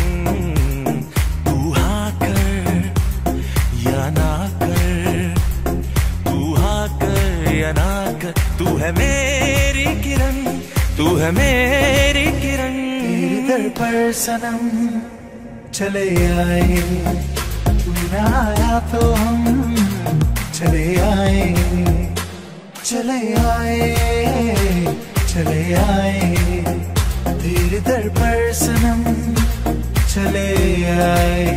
तू हाँ कर या ना कर, तू हाँ कर या ना कर। तू है मेरी किरण, तू है मेरी किरण। तेरे दर पर सनम चले आए, तू ना आया तो हम चले आए, चले आए, चले आए। तेरे दर पर सनम चले आए।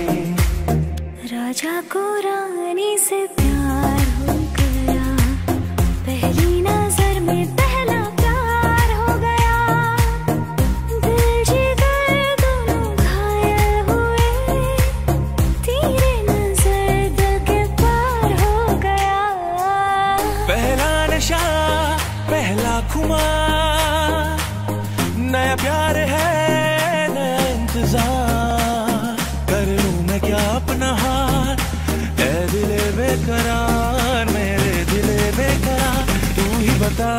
राजा को रानी से प्यार हो गया, पहली नजर में पहला प्यार हो गया। दिल जिगर दोनों घायल हुए, तेरे नजर दिल के पार हो गया। पहला नशा पहला खुमार, नया प्यार है नया इंतजार। कर लूं मैं क्या अपना हार, ऐ दिले बेकरार, मेरे दिले बेकरार। तू ही बता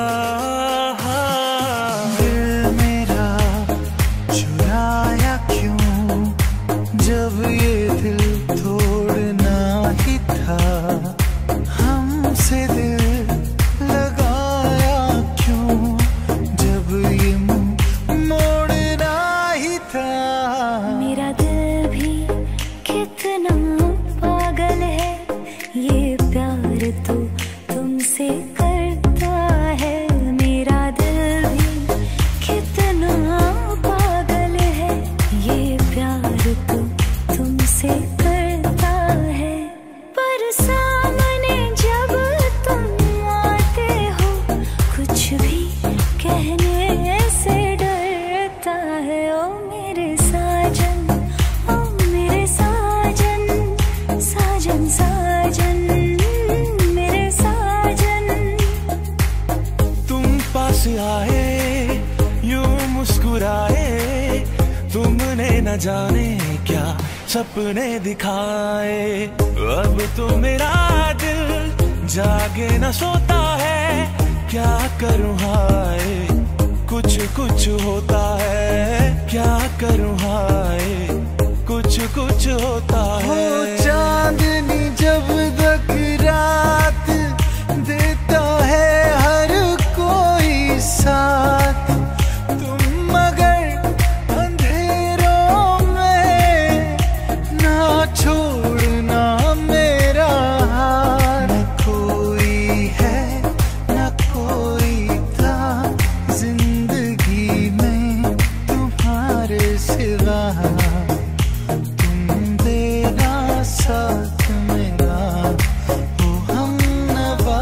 दिल मेरा चुराया क्यों, जब ये दिल तोड़ना ही था। हमसे दिल लगाया क्यों, जब ये मुंह मोड़ना ही था। मेरा दिल भी कितना पागल है, ये प्यार तो तुमसे करता है। मेरा दिल भी कितना पागल है, ये प्यार तो तुमसे करता है। पर सामने जब तुम आते हो, कुछ भी कहने से डरता है। ओ मेरे साजन, ओ मेरे साजन, साजन साजन, मेरे साजन। तुम पास आए यूं मुस्कुराए, तुमने न जाने क्या सपने दिखाए। अब तो मेरा दिल जागे न सोता है, क्या करूं हाय कुछ कुछ होता है। क्या करूं हाय कुछ कुछ होता हो है। चांदनी जब तक रात देता है हर कोई साथ, तुम मगर अंधेरों में ना छोड़ना मेरा हाथ। न कोई है न कोई था जिंदगी में तुम्हारे सिवा। तुम देना साथ मेरा, ओ हमनवा।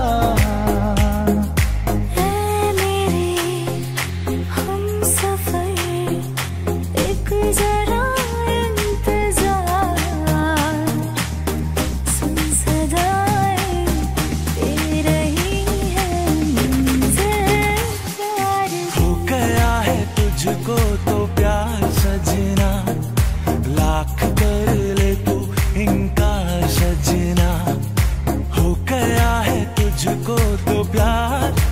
ऐ मेरे हमसफर, एक जरा इंतजार। सुन सदाएं दे रही है मंज़िल प्यार हो गया है तुझको तो प्यार सजना, लाख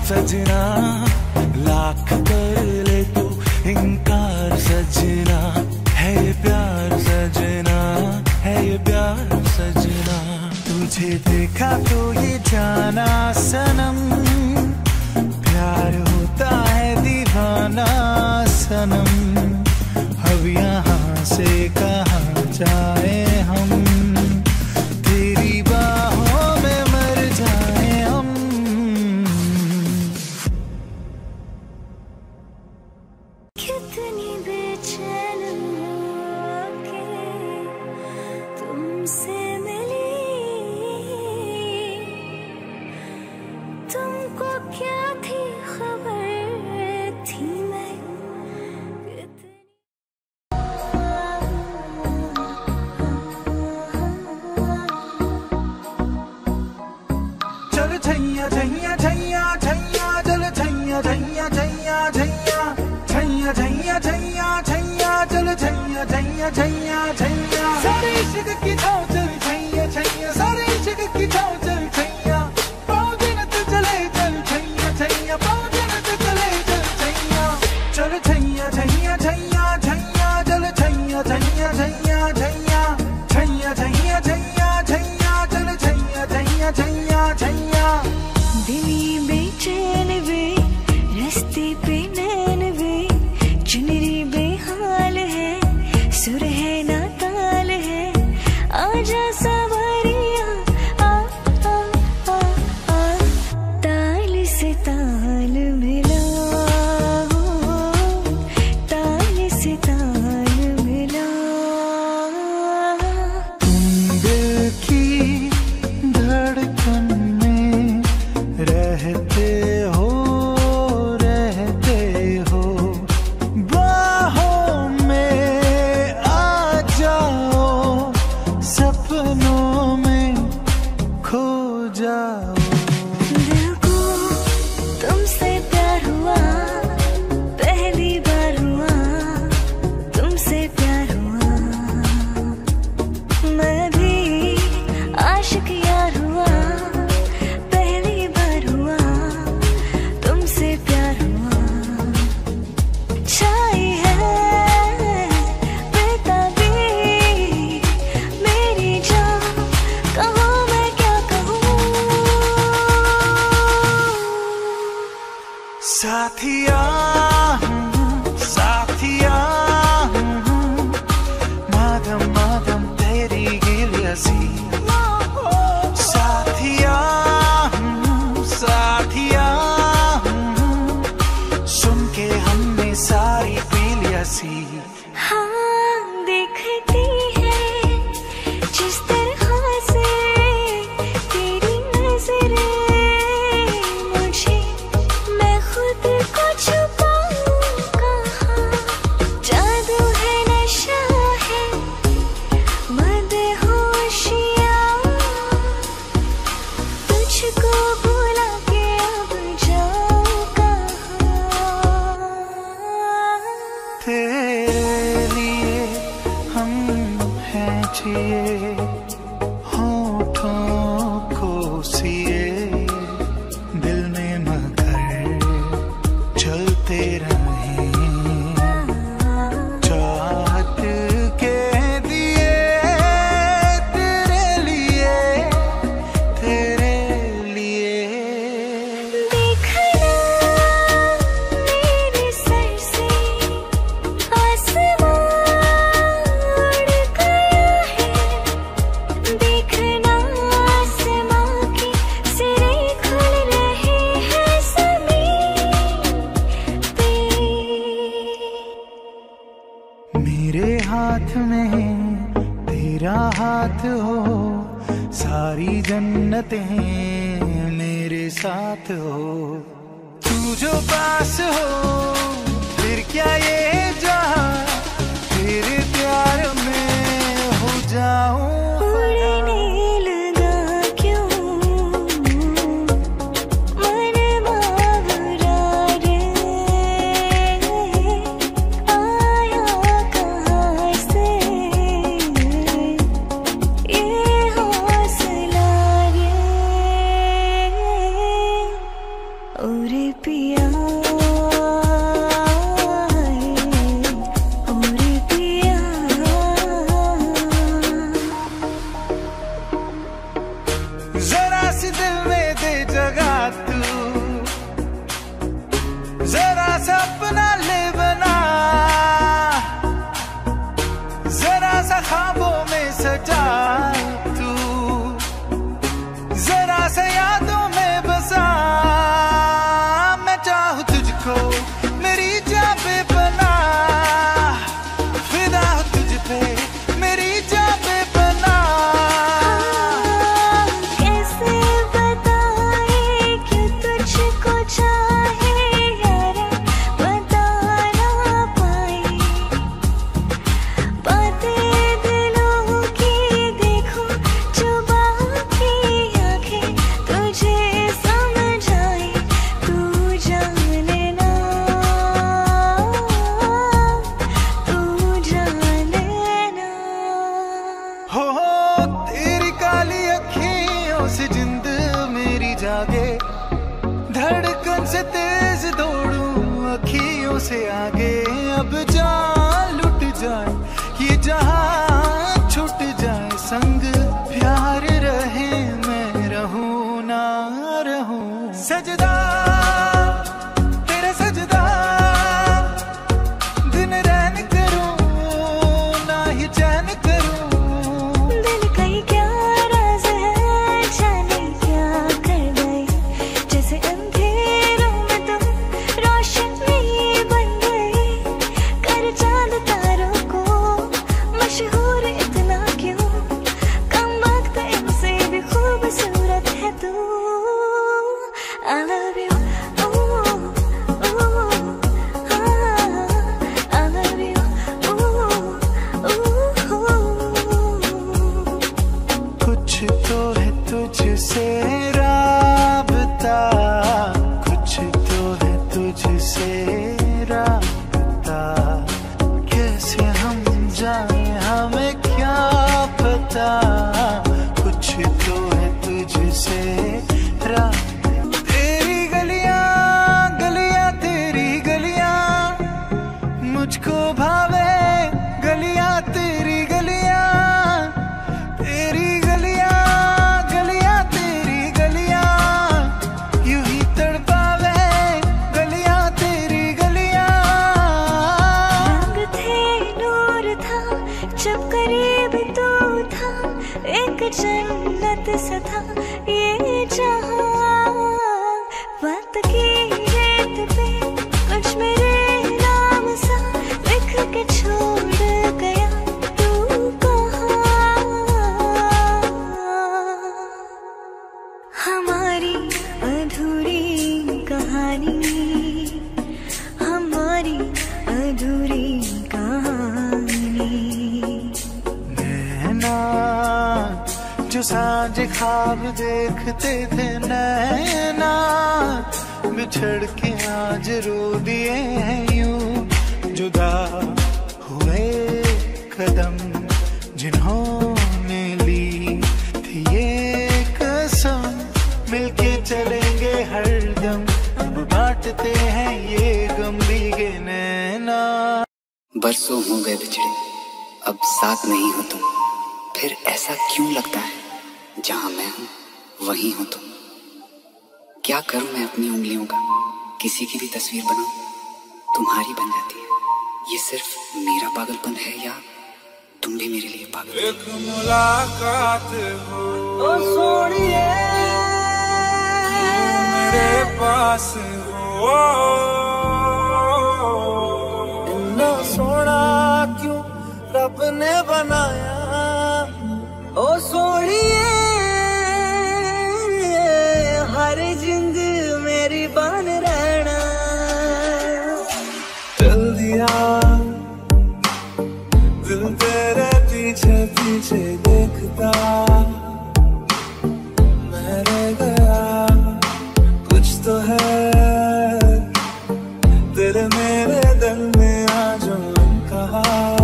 सजना, लाख कर ले तू इनकार सजना, है ये प्यार सजना, है ये प्यार सजना। तुझे देखा तो ये जाना सनम, प्यार होता है दीवाना सनम। अब यहाँ से कहाँ जाए हम, तेरी बाहों में मर जाए हम। कितनी बेचैन होके तुमसे मिली, तुमको क्या थी खबर थी मैं कितनी। चल छैया छैया छैया छैया, चल छैया छैया छैया छैया, छैया छैया छैया छैया, चल छैया छैया छैया छैया। सारे इश्क की छाँव चल छैया छैया, सारे इश्क की छाँव चल छैया। पाँव गिनत चले चल छैया छैया, पाँव गिनत चले चल छैया। चल छैया छैया छैया छैया, चल छैया छैया छैया छैया, छैया छैया छैया छैया, चल छैया छैया छैया छैया। दिली बेचैन वे, रास्ते पे नैन वे, चुनरी बेहाल है, सुर है ना ताल है। आजा सवारिया आ आ आ आ, ताल से ताल मिला, ताल से ताल मिला। तुम दिल की धड़कन में रहते हो, रहते हो। बाहों में आ जाओ, सपनों में खो जाओ। दिल को तुमसे प्यार हुआ, पहली बार हुआ तुमसे प्यार हुआ। मैं भी आशिक यार हुआ, पहली बार हुआ तुमसे प्यार हुआ। छाई है बेताबी मेरी जान, कहूँ मैं क्या कहूँ। साथिया साथिया, मादम मादम तेरी गिलियासी। साथिया साथिया, सुन के हमने सारी पी लिया सी। हाँ देखती है जिस तरह से तेरी नजरें मुझे, मैं खुद को छुपाऊं कहाँ। जादू है नशा है मदहोशियाँ, तुझको भुला के अब जाऊं कहाँ। तेरे लिए हम हैं जिए, होठों को सिए, दिल में मगर चलते रहें। चाहत के दिए तेरे लिए, तेरे लिए। देखना मेरे सर से आसमां उड़ गया है, देखना आसमां के सिरे खुल रहे हैं ज़मीन पे। मेरे हाथ में तेरा हाथ हो, सारी जन्नतें मेरे साथ हो। तू जो पास हो फिर क्या ये जहां, तेरे प्यार में हो जाऊं। उड़ने लगा क्यों मन बावरा रे, आया कहाँ से ये हौसला रे। और जाने हमें क्या पता, कुछ तो है तुझसे रात। तेरी गलियां गलियां तेरी गलियां मुझको भावे, गलियां तेरी गलियां, तेरी गलियां गलियां तेरी गलियां यूं ही तड़पावे, गलियां तेरी गलियां। रंग थे नूर था जब करीब तू था, एक जन्नत सा था ये जहां। वक्त की रेत पे कुछ मेरे नाम सा लिख के छोड़ गया तू कहाँ। हमारी अधूरी कहानी, हमारी अधूरी कहानी। नैना जो सांझ ख्वाब देखते थे, नैना बिछड़ के आज रो दिए हैं यूं। जुदा हुए कदम जिन्होंने ली थी ये कसम, मिलके चलेंगे हरदम, अब बांटते हैं ये गम भीगे नैना। बरसों हो गए बिछड़े, अब साथ नहीं हो तुम, फिर ऐसा क्यों लगता है जहां मैं हूं वहीं हो तुम। क्या करूं मैं अपनी उंगलियों का, किसी की भी तस्वीर बनाऊं तुम्हारी बन जाती है। ये सिर्फ मेरा पागलपन है या तुम भी मेरे लिए पागल? एक मुलाकात हो ओ सोनिए मेरे पास हो, इतना सोना क्यों रब ने बनाया। ओ सोनिए हर जिंद मेरी बन रहना। चल दिया दिल तेरे पीछे पीछे देखता, मैं रह गया कुछ तो है तेरे मेरे दिल में आज कहा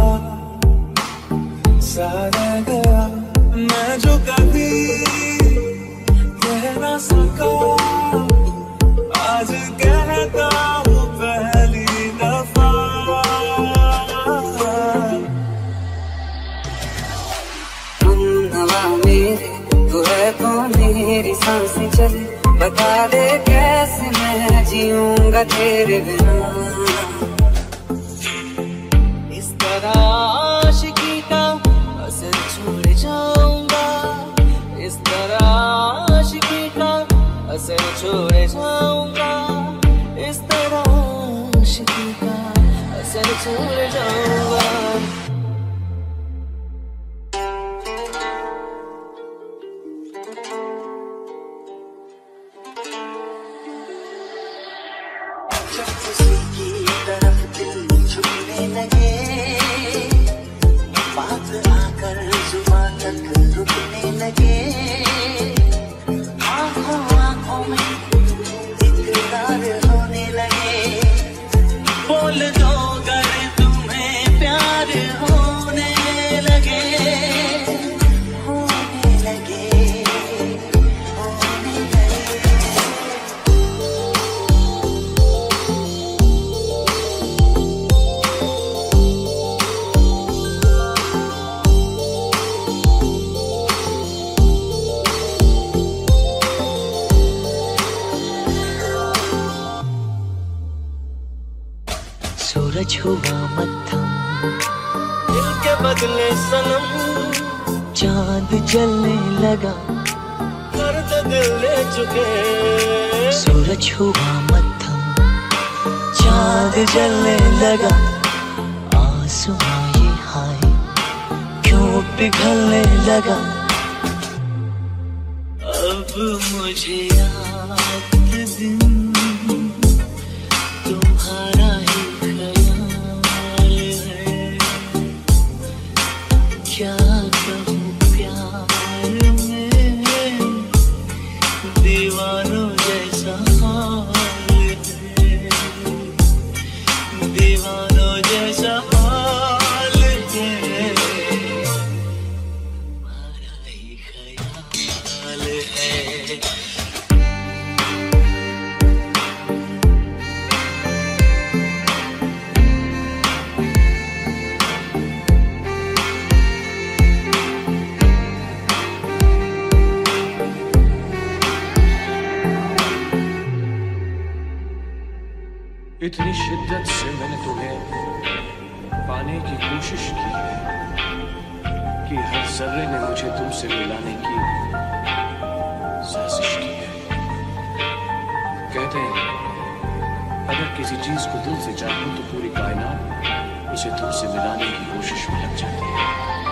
सा रह गया। मैं जो कभी कह ना सका आज कहता हूँ पहली दफा। हम हवा मेरे तू है कौन, मेरी सांसें चले बता दे कैसे मैं जीऊंगा तेरे बिना। इस तरह आशिकी का असर छोड़ जाऊंगा, इस तरह आशिकी का असर छोड़ जाऊंगा, इस तरह आशिकी का असर छोड़ जाऊंगा। जब किसी की तरफ दिल झुकने लगे, बात आकर जुबान तक रुकने लगे, आंखों आंखों में इकरार होने लगे। बोल दो अगर तुम्हें प्यार होने लगे, होने लगे, होने लगे। सूरज हुआ मध्यम दिल के बदले सनम, चांद जलने लगा दर्द दिल ले चुके। सूरज हुआ मध्यम चांद जलने लगा, आसमां ये हाय क्यों पिघलने लगा। अब मुझे याद दिन तुम्हारा ही ख्याल है, क्या कहूँ प्यार में दीवानों जैसा हाल है, दीवानों जैसा हाल है। इतनी शिद्दत से मैंने तुम्हें पाने की कोशिश की है कि हर जर्रे ने मुझे तुमसे मिलाने की साजिश की है। कहते हैं अगर किसी चीज को दिल से चाहूं तो पूरी कायनात उसे तुमसे मिलाने की कोशिश में लग जाती है।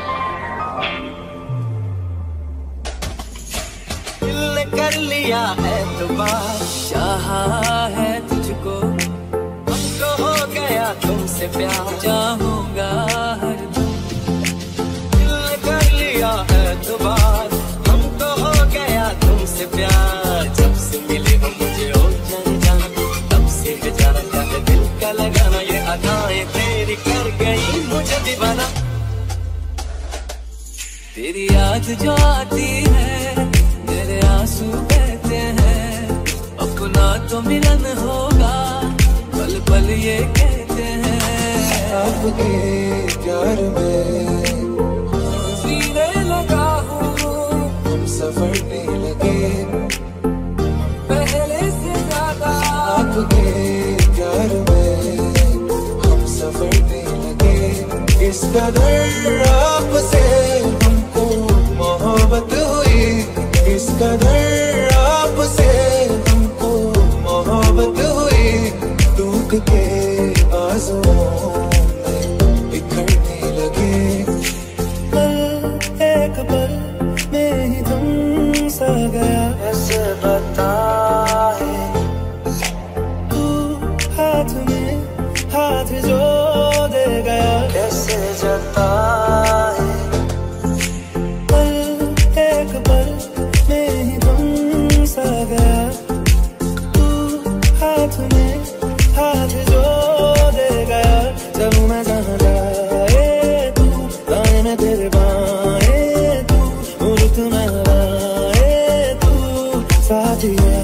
दिल ने कर लिया एतबार, चाहा है तुझको, हमको हो गया तुमसे प्यार, चाहूंगा हरदम। दिल ने कर लिया एतबार, हमको हो गया तुमसे प्यार, जब से मिले हो मुझे हो जान जान, तब से जाना है दिल का लगाना, ये अदाएं तेरी कर गई मुझे दीवाना। तेरी याद जो आती है मेरे आंसू बहते हैं, अपना तो मिलन होगा पल पल ये कहते हैं। आपके प्यार में जीने लगा हूँ, हम सफरने लगे पहले से ज्यादा। आपके प्यार में हम सफरने लगे, इस कदर आपसे हमको मोहब्बत हुई, इस कदर आपसे हमको मोहब्बत हुई, टूट के आंसुओं में बिखरने लगे। पल एक पल में ही तुम सा गया, ऐसे बताए तू हाथ में हाथ जो दे गया, कैसे जताए पल एक पल में ही तुम सा गया, तू हाथ में हाथ जो दे गया, जब मैं जहाँ जाए तू, दाएं में तेरे बाएं तू, मुझ में हवाएं तू, साथिया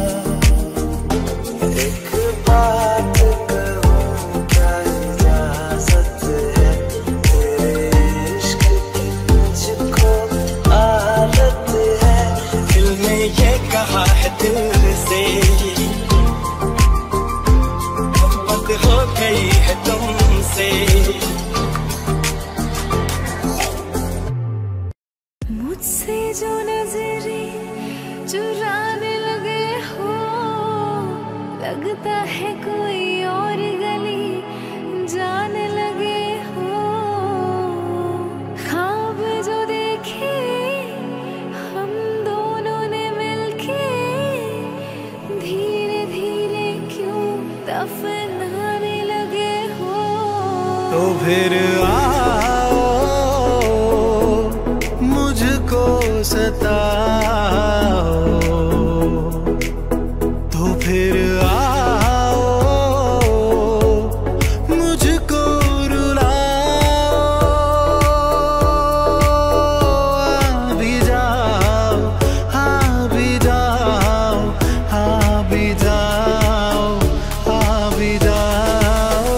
एक बात कहूँ क्या इजाजत है, तेरे इश्क की मुझको आदत है, दिल ने ये कहा है दिल से मोहब्बत हो गई है तुमसे। मुझसे जो नजरे चुराने लगे हो, लगता है कोई और गली जाने लगे हो। ख्वाब जो देखे हम दोनों ने मिलके, धीरे धीरे क्यों दफनाने लगे हो। तो फिर आओ मुझको सताओ, तो फिर आओ मुझको रुलाओ, आ भी जाओ, आ भी जाओ, आ भी जाओ, आ भी जाओ।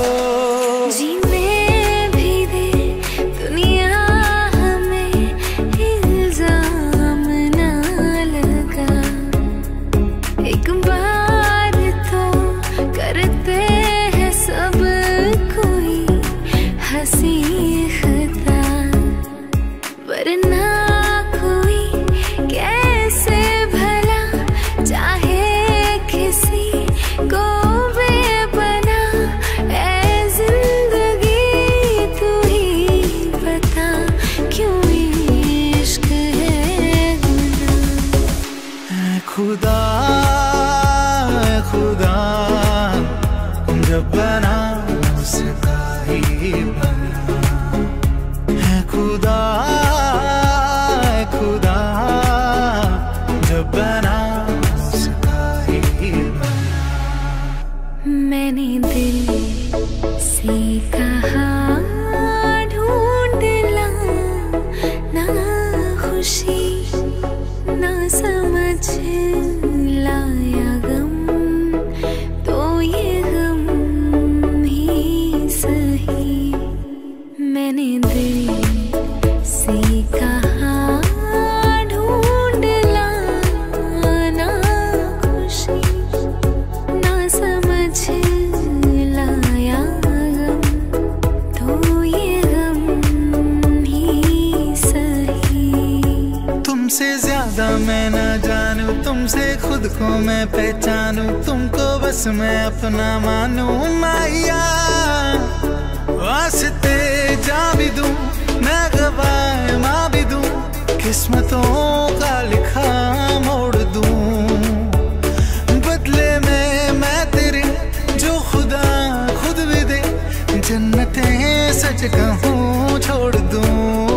जीने भी दे दुनिया हमें, इल्जाम ना लगा, एक बार तो करते हैं सब कोई हंसी खता, वरना कोई कैसे भला चाहे किसी को बेपना। ऐ जिंदगी तू ही बता, क्यों इश्क है गुनाह। ऐ खुदा ऐ खुदा, जब बना उसका ही बना, ऐ खुदा ऐ खुदा, जब बना उसका ही बना। मैंने दिल से कहा ढूंढ ला, ना खुशी ना समझ लाया गम, तो ये गम ही सही। मैंने दिल से कहा ढूंढ ला, ना खुशी ना समझ ला को मैं पहचानूं, तुमको बस मैं अपना मानूं। माहिया वास्ते जा भी दूं, मैं गवाह माँ भी दूं, किस्मतों का लिखा मोड़ दूं। बदले में मैं तेरे जो खुदा खुद भी दे, जन्नतें सच कहूँ छोड़ दूं।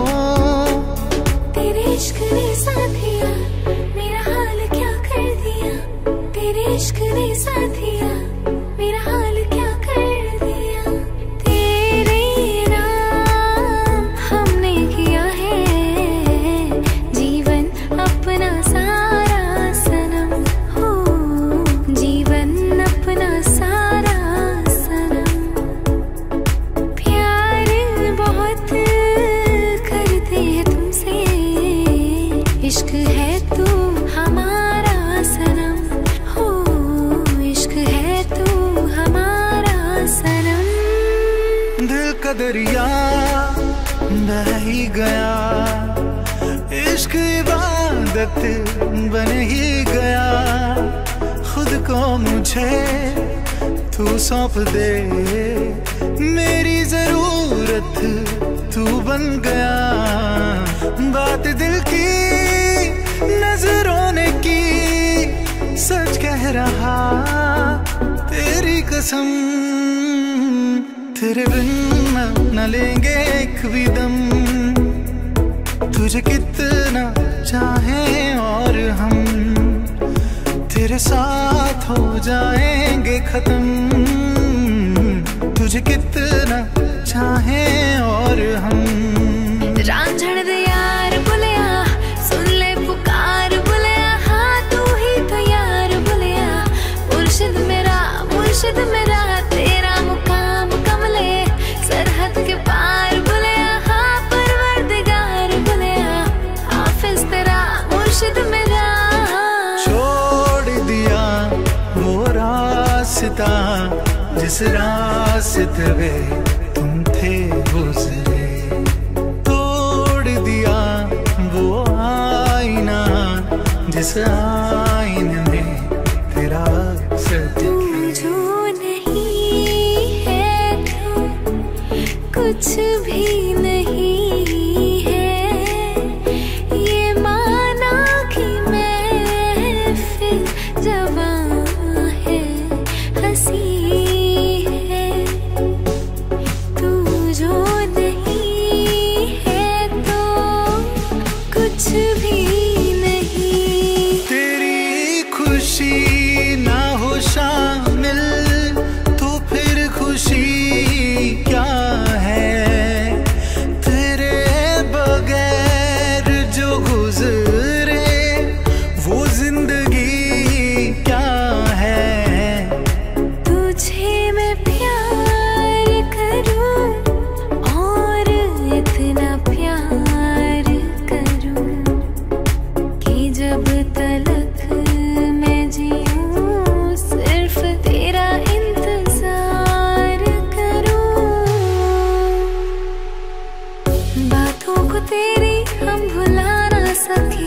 तेरे इश्क ने साथिया मेरा हाल क्या कर दिया, तेरे इश्क ने साथिया मेरा हाल क्या कर दिया। तेरे नाम हमने किया है जीवन अपना सारा सनम, हो जीवन अपना सारा सनम। प्यार बहुत करते हैं तुमसे, इश्क है तू हमारा सनम, हो इश्क है तू हमारा सनम। दिल का दरिया बह ही गया, इश्क इबादत बन ही गया। खुद को मुझे तू सौंप दे, मेरी जरूरत तू बन गया। बात दिल की नजरों ने की, सच कह रहा तेरी कसम। तेरे बिन न लेंगे एक भी दम, तुझे कितना चाहें और हम तेरे साथ हो जाएंगे खत्म। तुझे कितना चाहें और हम। रांझण दे यार बुलिया, सुन ले पुकार बुलिया, हाँ तू ही तो यार बुलिया। मुर्शिद मेरा मुर्शिद मेरा, तेरा मुकाम कमले सरहद के पार बुलिया, हाँ परवरदिगार बुलिया। हाफिज तेरा मुर्शिद मेरा। छोड़ दिया वो रास्ता जिस रास्ते पे तुम थे गुजरे, तोड़ दिया वो आईना जिस आईने में तेरा अक्सर दिखे। जो नहीं है तू कुछ भी नहीं है, ये माना कि मैं फिर जवां है हंसी है। तू जो नहीं है तो कुछ भी नहीं। तेरी खुशी ना हो शामिल तो फिर खुशी क्या है। तेरे बगैर जो गुजरे वो जिंदगी क्या है। तुझे मैं प्यार करूं और इतना प्यार करूं कि जब तलक मैं जीऊं सिर्फ तेरा इंतजार करूं। बातों को तेरी हम भुला ना सके,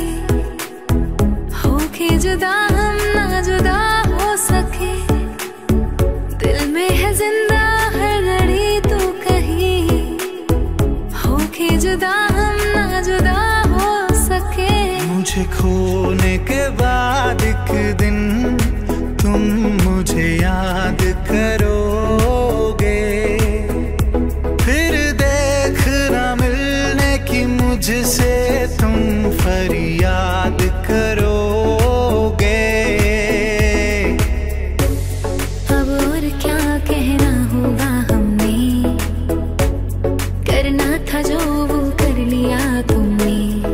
होके जुदा हम ना जुदा हो सके। दिल में है जिंदा हर घड़ी तू कहीं, होके जुदा हम ना जुदा हो सके। मुझे खोने के बाद एक दिन तुम मुझे याद करोगे, फिर देखना मिलने की मुझसे तुम फरियाद करोगे। अब और क्या कहना होगा हमने, करना था जो वो कर लिया तुमने।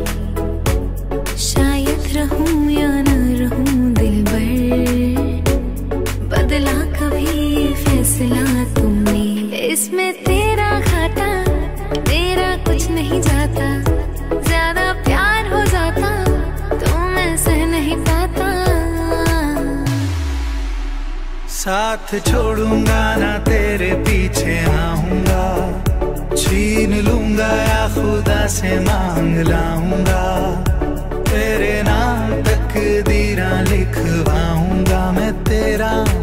शायद रहूं या न रहूं दिलबर, बदला कभी फैसला तुमने। इसमें तेरा घाटा मेरा कुछ नहीं जाता, ज्यादा प्यार हो जाता तो मैं सह नहीं पाता। साथ छोड़ूंगा ना तेरे पीछे आऊंगा, छीन लूंगा या खुदा से मांग लाऊंगा। तेरे नाम तकदीरां लिख लिखवाऊंगा मैं तेरा